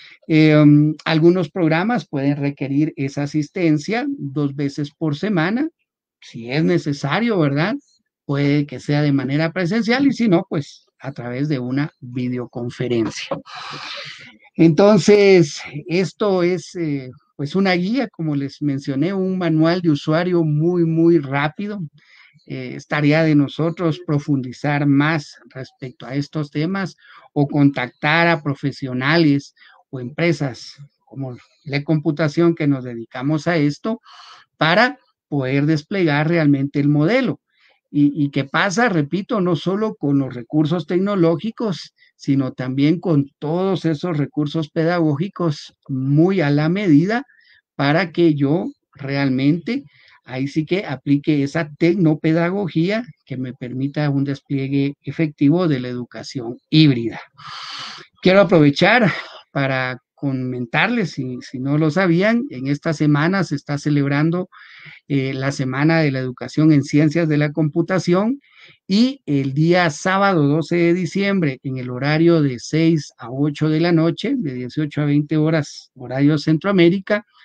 Algunos programas pueden requerir esa asistencia 2 veces por semana, si es necesario, ¿verdad? Puede que sea de manera presencial, y si no, pues a través de una videoconferencia. Entonces, esto es pues una guía, como les mencioné, un manual de usuario muy, muy rápido. Es tarea de nosotros profundizar más respecto a estos temas, o contactar a profesionales o empresas como La Computación, que nos dedicamos a esto, para poder desplegar realmente el modelo. Y qué pasa, repito, no solo con los recursos tecnológicos, sino también con todos esos recursos pedagógicos muy a la medida, para que yo realmente ahí sí que aplique esa tecnopedagogía que me permita un despliegue efectivo de la educación híbrida. Quiero aprovechar para comentarles, si no lo sabían, en esta semana se está celebrando la Semana de la Educación en Ciencias de la Computación, y el día sábado 12 de diciembre, en el horario de 6 a 8 de la noche, de 18 a 20 horas, horario Centroamérica,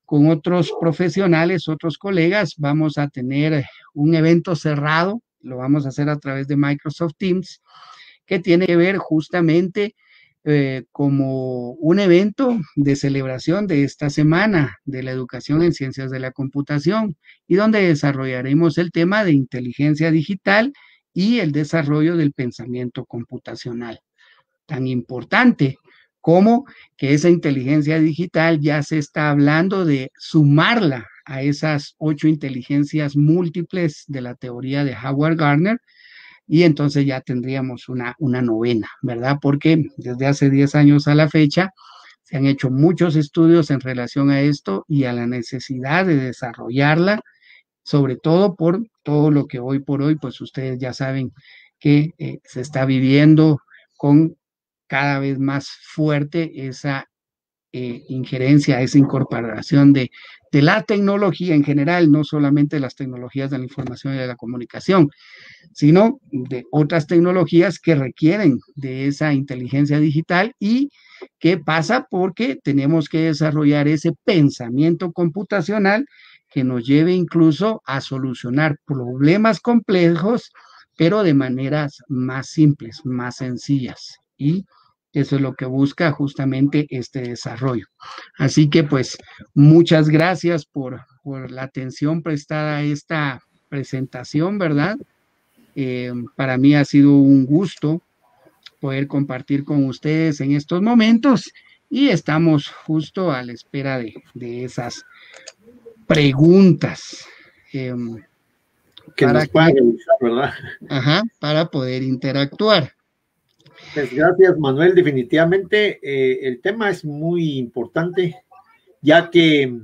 con otros profesionales, otros colegas, vamos a tener un evento cerrado, lo vamos a hacer a través de Microsoft Teams, que tiene que ver justamente como un evento de celebración de esta semana de la educación en ciencias de la computación y donde desarrollaremos el tema de inteligencia digital y el desarrollo del pensamiento computacional. Tan importante como que esa inteligencia digital ya se está hablando de sumarla a esas 8 inteligencias múltiples de la teoría de Howard Gardner, y entonces ya tendríamos una novena, ¿verdad? Porque desde hace 10 años a la fecha se han hecho muchos estudios en relación a esto y a la necesidad de desarrollarla, sobre todo por todo lo que hoy por hoy, pues ustedes ya saben que se está viviendo con cada vez más fuerte esa injerencia, esa incorporación de la tecnología en general, no solamente las tecnologías de la información y de la comunicación, sino de otras tecnologías que requieren de esa inteligencia digital y que pasa porque tenemos que desarrollar ese pensamiento computacional que nos lleve incluso a solucionar problemas complejos, pero de maneras más simples, más sencillas. Y eso es lo que busca justamente este desarrollo. Así que pues muchas gracias por la atención prestada a esta presentación, ¿verdad? Para mí ha sido un gusto poder compartir con ustedes en estos momentos y estamos justo a la espera de esas preguntas que nos puedan realizar, ¿verdad? Ajá, para poder interactuar. Pues gracias, Manuel. Definitivamente el tema es muy importante, ya que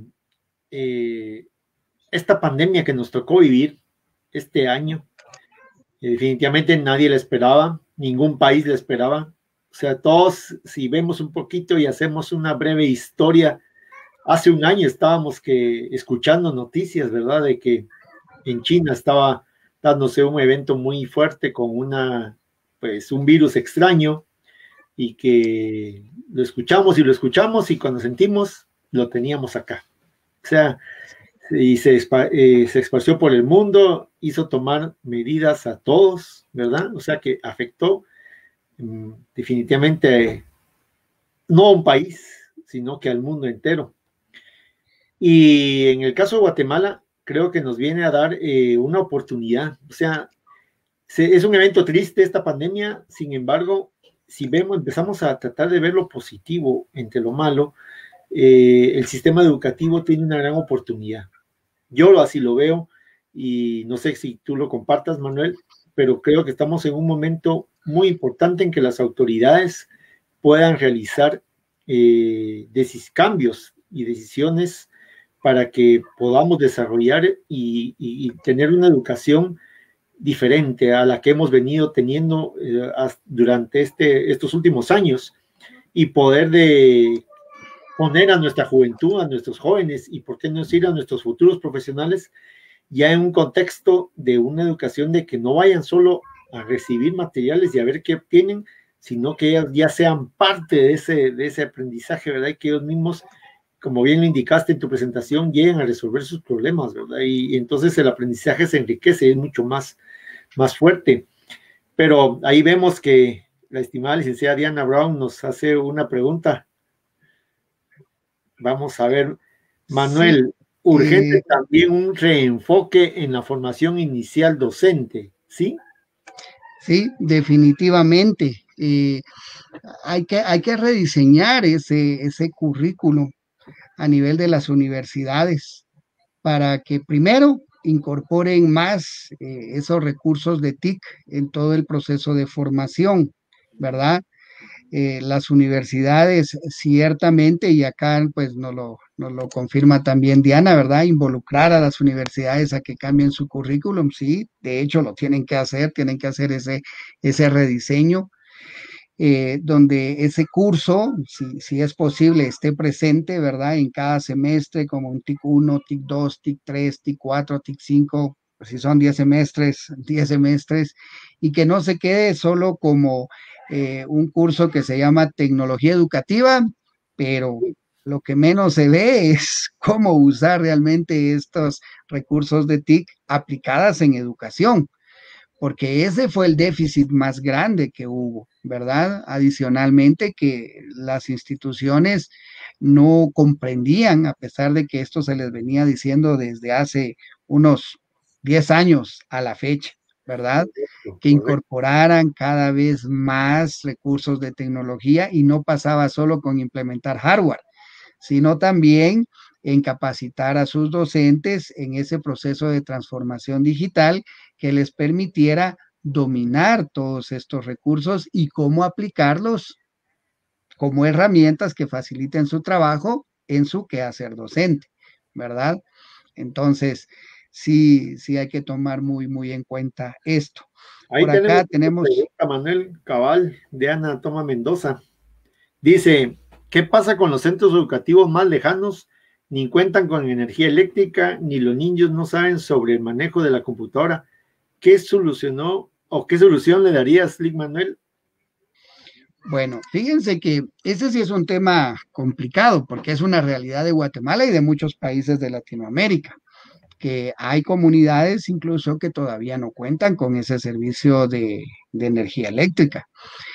esta pandemia que nos tocó vivir este año, definitivamente nadie la esperaba, ningún país la esperaba. O sea, todos, si vemos un poquito y hacemos una breve historia, hace un año estábamos escuchando noticias, ¿verdad? De que en China estaba dándose un evento muy fuerte con un virus extraño y que lo escuchamos y cuando sentimos lo teníamos acá. O sea, y se esparció por el mundo, hizo tomar medidas a todos, ¿verdad? O sea que afectó definitivamente no a un país, sino que al mundo entero. Y en el caso de Guatemala, creo que nos viene a dar una oportunidad. O sea, es un evento triste esta pandemia, sin embargo, si empezamos a tratar de ver lo positivo entre lo malo, el sistema educativo tiene una gran oportunidad. Yo así lo veo y no sé si tú lo compartas, Manuel, pero creo que estamos en un momento muy importante en que las autoridades puedan realizar cambios y decisiones para que podamos desarrollar y tener una educación diferente a la que hemos venido teniendo durante estos últimos años y poder poner a nuestra juventud, a nuestros jóvenes y por qué no decir a nuestros futuros profesionales ya en un contexto de una educación de que no vayan solo a recibir materiales y a ver qué obtienen, sino que ellas ya sean parte de ese aprendizaje, ¿verdad? Y que ellos mismos, como bien lo indicaste en tu presentación, lleguen a resolver sus problemas, ¿verdad? Y entonces el aprendizaje se enriquece, es mucho más fuerte. Pero ahí vemos que la estimada licenciada Diana Brown nos hace una pregunta. Vamos a ver, Manuel, sí, urgente también un reenfoque en la formación inicial docente, ¿sí? Sí, definitivamente. Hay que rediseñar ese currículo a nivel de las universidades para que primero incorporen más esos recursos de TIC en todo el proceso de formación, ¿verdad? Las universidades ciertamente, y acá pues nos lo confirma también Diana, ¿verdad? Involucrar a las universidades a que cambien su currículum, sí, de hecho lo tienen que hacer ese rediseño, donde ese curso, si es posible, esté presente, ¿verdad? En cada semestre, como un TIC 1, TIC 2, TIC 3, TIC 4, TIC 5, pues si son 10 semestres, 10 semestres, y que no se quede solo como un curso que se llama tecnología educativa, pero lo que menos se ve es cómo usar realmente estos recursos de TIC aplicadas en educación, porque ese fue el déficit más grande que hubo, ¿verdad? Adicionalmente que las instituciones no comprendían, a pesar de que esto se les venía diciendo desde hace unos 10 años a la fecha, ¿verdad? Correcto, Que correcto. incorporaran cada vez más recursos de tecnología y no pasaba solo con implementar hardware, sino también en capacitar a sus docentes en ese proceso de transformación digital que les permitiera dominar todos estos recursos y cómo aplicarlos como herramientas que faciliten su trabajo en su quehacer docente, ¿verdad? Entonces, sí, sí hay que tomar muy, muy en cuenta esto. Ahí Por tenemos acá una tenemos, pregunta, Manuel Cabal, de Ana Toma Mendoza. Dice, ¿qué pasa con los centros educativos más lejanos? Ni cuentan con energía eléctrica, ni los niños no saben sobre el manejo de la computadora. ¿Qué solucionó o qué solución le darías, Lick Manuel? bueno, fíjense que ese sí es un tema complicado porque es una realidad de Guatemala y de muchos países de Latinoamérica, que hay comunidades incluso que todavía no cuentan con ese servicio de energía eléctrica.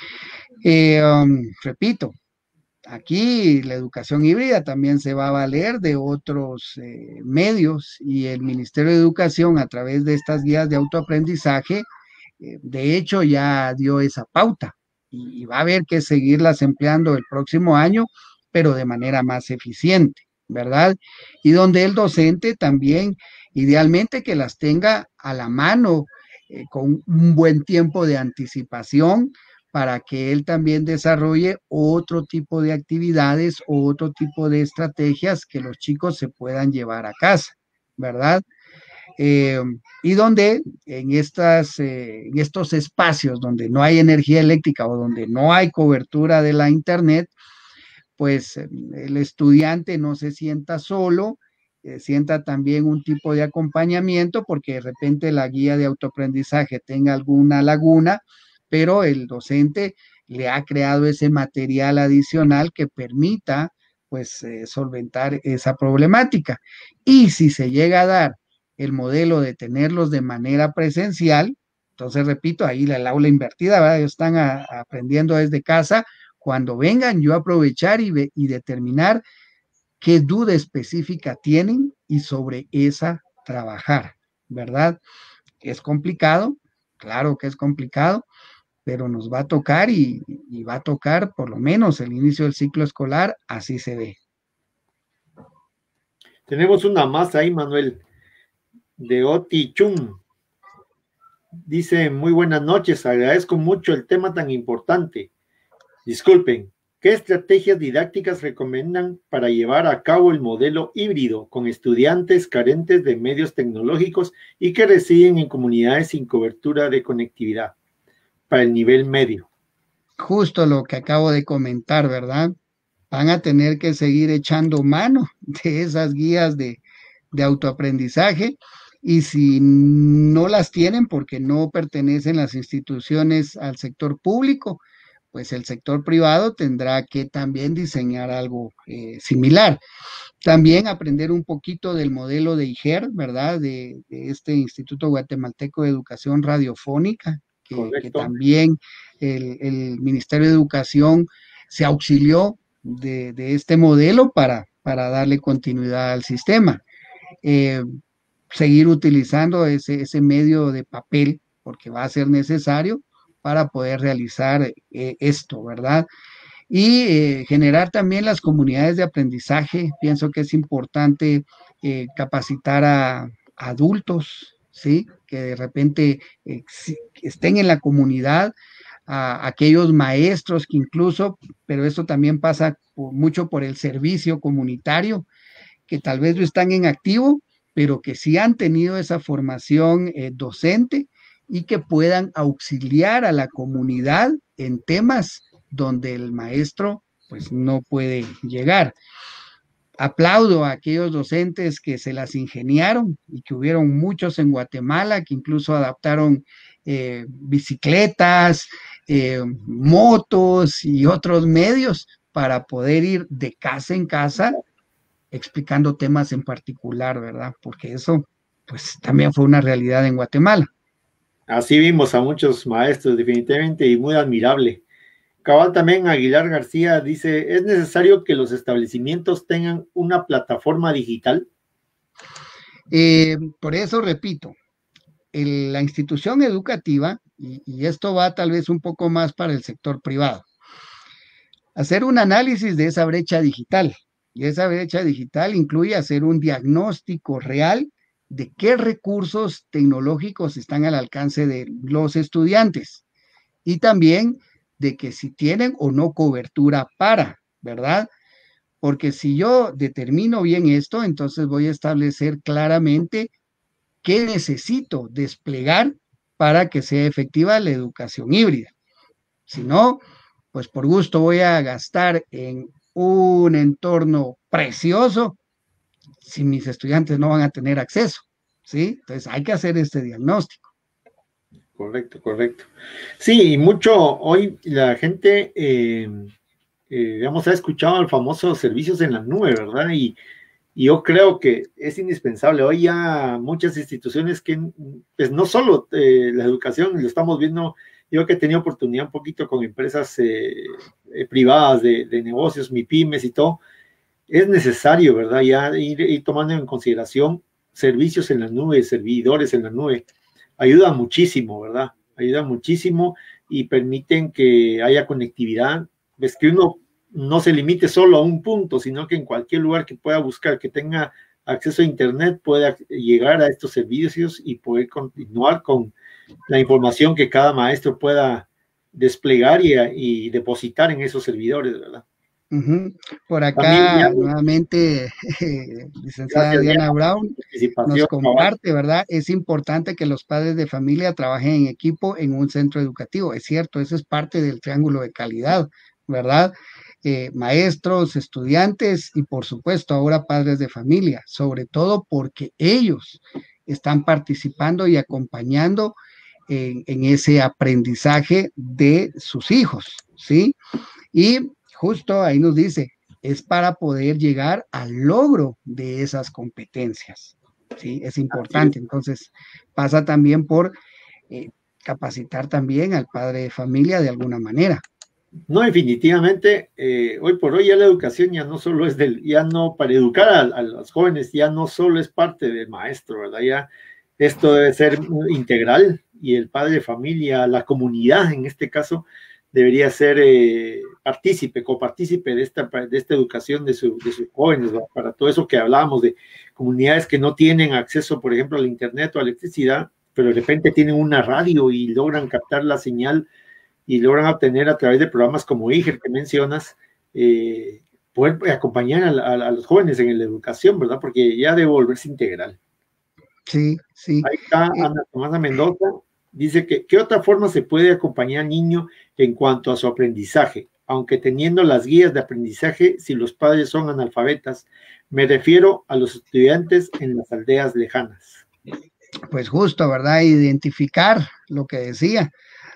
Repito, aquí la educación híbrida también se va a valer de otros medios y el Ministerio de Educación a través de estas guías de autoaprendizaje, de hecho ya dio esa pauta y va a haber que seguirlas empleando el próximo año, pero de manera más eficiente, ¿verdad? Y donde el docente también, idealmente que las tenga a la mano con un buen tiempo de anticipación para que él también desarrolle otro tipo de actividades o otro tipo de estrategias que los chicos se puedan llevar a casa, ¿verdad? Eh, y donde en estos espacios donde no hay energía eléctrica o donde no hay cobertura de la internet, pues el estudiante no se sienta solo, sienta también un tipo de acompañamiento porque de repente la guía de autoaprendizaje tenga alguna laguna, pero el docente le ha creado ese material adicional que permita pues solventar esa problemática. Y si se llega a dar el modelo de tenerlos de manera presencial, entonces repito, ahí el aula invertida, ¿verdad? Ellos están aprendiendo desde casa. Cuando vengan, yo aprovechar y determinar qué duda específica tienen y sobre esa trabajar, ¿verdad? Es complicado, claro que es complicado, pero nos va a tocar y va a tocar por lo menos el inicio del ciclo escolar, así se ve. Tenemos una más ahí, Manuel, de Oti Chun. Dice, muy buenas noches, agradezco mucho el tema tan importante. Disculpen, ¿qué estrategias didácticas recomiendan para llevar a cabo el modelo híbrido con estudiantes carentes de medios tecnológicos y que residen en comunidades sin cobertura de conectividad para el nivel medio? Justo lo que acabo de comentar, ¿verdad? Van a tener que seguir echando mano de esas guías de autoaprendizaje y si no las tienen porque no pertenecen las instituciones al sector público, pues el sector privado tendrá que también diseñar algo similar. También aprender un poquito del modelo de IGER, ¿verdad? De este Instituto Guatemalteco de Educación Radiofónica, que Correcto. también el Ministerio de Educación se auxilió de este modelo para darle continuidad al sistema. Eh, Seguir utilizando ese medio de papel, porque va a ser necesario para poder realizar esto, ¿verdad? Y generar también las comunidades de aprendizaje. Pienso que es importante capacitar a adultos, ¿sí? Que de repente estén en la comunidad, a aquellos maestros que incluso, pero esto también pasa mucho por el servicio comunitario, que tal vez no están en activo, pero que sí han tenido esa formación docente y que puedan auxiliar a la comunidad en temas donde el maestro pues no puede llegar. Aplaudo a aquellos docentes que se las ingeniaron y que hubieron muchos en Guatemala que incluso adaptaron bicicletas, motos y otros medios para poder ir de casa en casa explicando temas en particular, ¿verdad? Porque eso, pues, también fue una realidad en Guatemala. Así vimos a muchos maestros, definitivamente, y muy admirable. Cabal también Aguilar García dice, ¿es necesario que los establecimientos tengan una plataforma digital? Por eso repito, la institución educativa, y esto va tal vez un poco más para el sector privado, hacer un análisis de esa brecha digital. Y esa brecha digital incluye hacer un diagnóstico real de qué recursos tecnológicos están al alcance de los estudiantes y también de que si tienen o no cobertura para, ¿verdad? Porque si yo determino bien esto, entonces voy a establecer claramente qué necesito desplegar para que sea efectiva la educación híbrida. Si no, pues por gusto voy a gastar en un entorno precioso si mis estudiantes no van a tener acceso, ¿sí? Entonces hay que hacer este diagnóstico. Correcto, correcto. Sí, y mucho hoy la gente, digamos, ha escuchado el famoso servicios en la nube, ¿verdad? Y yo creo que es indispensable. Hoy ya muchas instituciones que, pues no solo la educación, lo estamos viendo, yo que he tenido oportunidad un poquito con empresas privadas de negocios, MIPYMES y todo, es necesario, ¿verdad? Ya ir tomando en consideración servicios en la nube, servidores en la nube, ayuda muchísimo, ¿verdad? Ayuda muchísimo y permiten que haya conectividad, ves que uno no se limite solo a un punto, sino que en cualquier lugar que pueda buscar, que tenga acceso a Internet, pueda llegar a estos servicios y poder continuar con la información que cada maestro pueda desplegar y depositar en esos servidores, ¿verdad? Por También ya, acá, nuevamente, licenciada gracias Diana Diana por Brown tu nos participación, cabal. comparte, ¿verdad? Es importante que los padres de familia trabajen en equipo en un centro educativo. Es cierto, eso es parte del triángulo de calidad, ¿verdad? Maestros, estudiantes y por supuesto ahora padres de familia, sobre todo porque ellos están participando y acompañando en ese aprendizaje de sus hijos, ¿sí? Y justo ahí nos dice, es para poder llegar al logro de esas competencias. ¿Sí? Es Así es. importante. Entonces, pasa también por capacitar también al padre de familia de alguna manera. No, definitivamente, hoy por hoy ya la educación ya no solo es ya no, para educar a los jóvenes, ya no solo es parte del maestro, ¿verdad? Ya esto debe ser integral y el padre de familia, la comunidad en este caso, debería ser partícipe, copartícipe de esta educación de sus jóvenes, ¿verdad? Para todo eso que hablábamos de comunidades que no tienen acceso, por ejemplo, al internet o a la electricidad, pero de repente tienen una radio y logran captar la señal y logran obtener a través de programas como IGER que mencionas, poder acompañar a los jóvenes en la educación, ¿verdad? Porque ya debe volverse integral. Sí, sí. Ahí está Ana Tomasa Mendoza, dice que ¿qué otra forma se puede acompañar al niño en cuanto a su aprendizaje? Aunque teniendo las guías de aprendizaje, si los padres son analfabetas, me refiero a los estudiantes en las aldeas lejanas. Pues justo, ¿verdad? Identificar lo que decía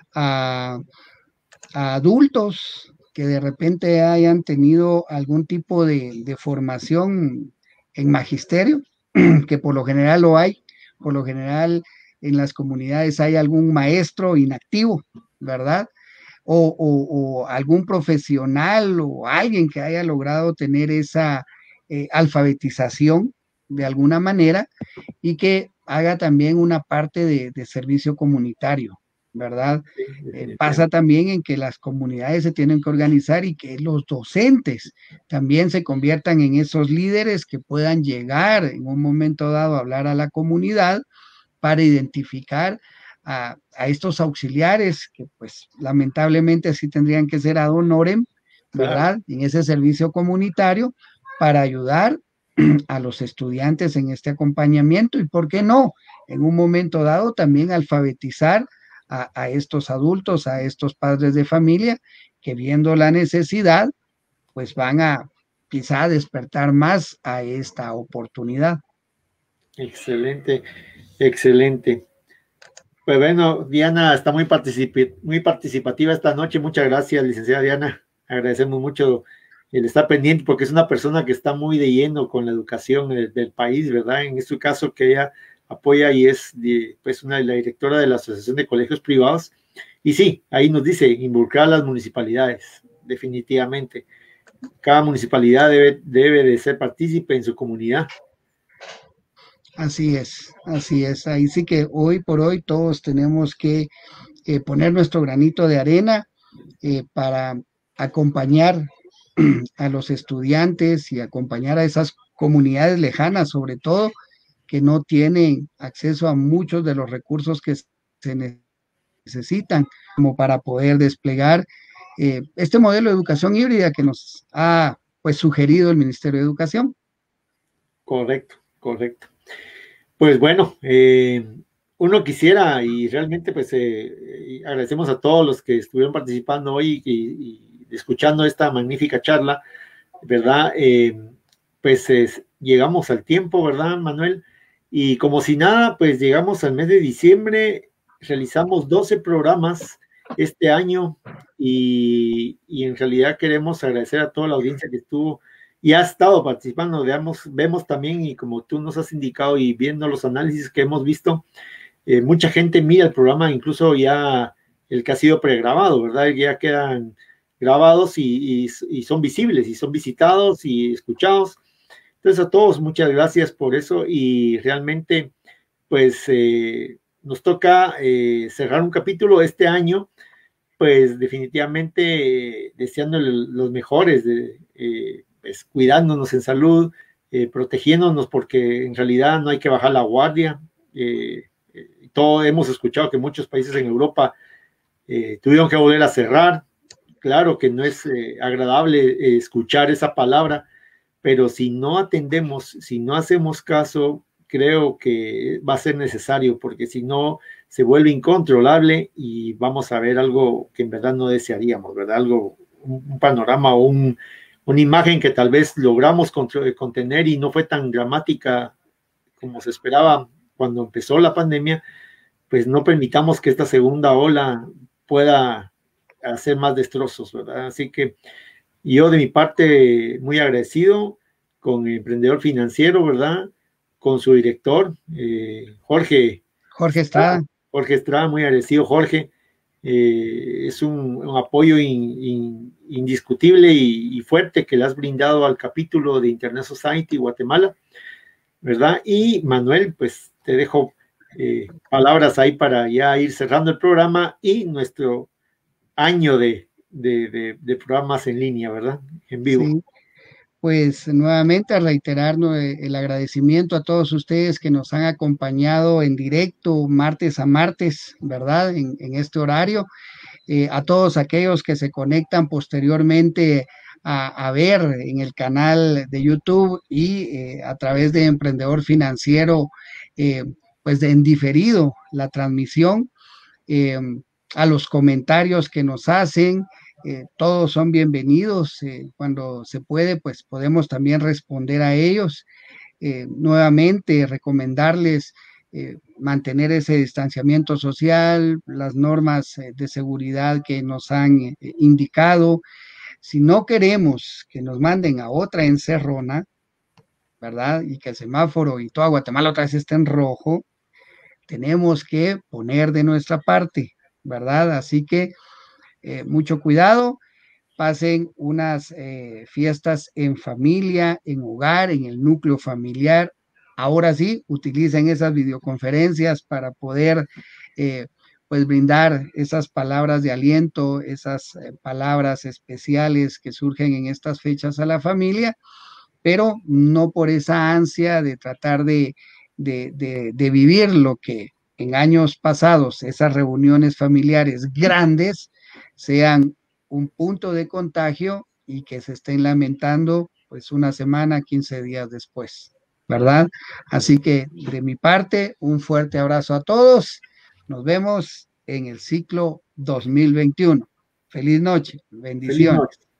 a adultos que de repente hayan tenido algún tipo de formación en magisterio, que por lo general lo hay, por lo general en las comunidades hay algún maestro inactivo, ¿verdad? O algún profesional o alguien que haya logrado tener esa alfabetización de alguna manera y que haga también una parte de servicio comunitario, ¿verdad? Pasa también en que las comunidades se tienen que organizar y que los docentes también se conviertan en esos líderes que puedan llegar en un momento dado a hablar a la comunidad para identificar a estos auxiliares que pues lamentablemente sí tendrían que ser ad honorem, ¿verdad? Claro. En ese servicio comunitario para ayudar a los estudiantes en este acompañamiento y, ¿por qué no? En un momento dado también alfabetizar a estos adultos, a estos padres de familia que viendo la necesidad, pues van a quizá despertar más a esta oportunidad. Excelente, excelente. Pues bueno, Diana está muy participativa esta noche. Muchas gracias, licenciada Diana. Agradecemos mucho el estar pendiente, porque es una persona que está muy de lleno con la educación del país, ¿verdad? En este caso que ella apoya y es pues la directora de la Asociación de Colegios Privados. Y sí, ahí nos dice involucrar a las municipalidades, definitivamente. Cada municipalidad debe de ser partícipe en su comunidad. Así es, así es. Ahí sí que hoy por hoy todos tenemos que poner nuestro granito de arena para acompañar a los estudiantes y acompañar a esas comunidades lejanas, sobre todo, que no tienen acceso a muchos de los recursos que se necesitan como para poder desplegar este modelo de educación híbrida que nos ha pues sugerido el Ministerio de Educación. Correcto, correcto. Pues bueno, uno quisiera y realmente pues agradecemos a todos los que estuvieron participando hoy y escuchando esta magnífica charla, ¿verdad? Pues llegamos al tiempo, ¿verdad, Manuel? Y como si nada, pues llegamos al mes de diciembre, realizamos 12 programas este año y en realidad queremos agradecer a toda la audiencia que estuvo y ha estado participando. Vemos también, y como tú nos has indicado y viendo los análisis que hemos visto, mucha gente mira el programa, incluso ya el que ha sido pregrabado, ¿verdad? Ya quedan grabados y son visibles y son visitados y escuchados. Entonces a todos muchas gracias por eso y realmente pues nos toca cerrar un capítulo este año, pues definitivamente deseándole los mejores, pues, cuidándonos en salud, protegiéndonos porque en realidad no hay que bajar la guardia. Todo hemos escuchado que muchos países en Europa tuvieron que volver a cerrar. Claro que no es agradable escuchar esa palabra, pero si no atendemos, si no hacemos caso, creo que va a ser necesario, porque si no se vuelve incontrolable y vamos a ver algo que en verdad no desearíamos, ¿verdad? Algo, un panorama o una imagen que tal vez logramos contener y no fue tan dramática como se esperaba cuando empezó la pandemia, pues no permitamos que esta segunda ola pueda hacer más destrozos, ¿verdad? Así que yo de mi parte muy agradecido con el Emprendedor Financiero, ¿verdad? Con su director, Jorge Estrada. Jorge Estrada, muy agradecido, Jorge. Es un apoyo indiscutible y fuerte que le has brindado al capítulo de Internet Society Guatemala, ¿verdad? Y Manuel, pues te dejo palabras ahí para ya ir cerrando el programa y nuestro año de programas en línea, ¿verdad? En vivo. Sí, pues nuevamente a reiterar el agradecimiento a todos ustedes que nos han acompañado en directo martes a martes, ¿verdad? En este horario. A todos aquellos que se conectan posteriormente a ver en el canal de YouTube y a través de Emprendedor Financiero, pues en diferido la transmisión, a los comentarios que nos hacen. Todos son bienvenidos. Cuando se puede, pues podemos también responder a ellos. Nuevamente, recomendarles mantener ese distanciamiento social, las normas de seguridad que nos han indicado. Si no queremos que nos manden a otra encerrona, ¿verdad? Y que el semáforo y toda Guatemala otra vez esté en rojo, tenemos que poner de nuestra parte, ¿verdad? Así que mucho cuidado, pasen unas fiestas en familia, en hogar, en el núcleo familiar. Ahora sí, utilicen esas videoconferencias para poder pues brindar esas palabras de aliento, esas palabras especiales que surgen en estas fechas a la familia, pero no por esa ansia de tratar de vivir lo que en años pasados, esas reuniones familiares grandes, sean un punto de contagio y que se estén lamentando pues una semana, 15 días después, ¿verdad? Así que de mi parte, un fuerte abrazo a todos. Nos vemos en el ciclo 2021. Feliz noche, Feliz bendiciones. noche.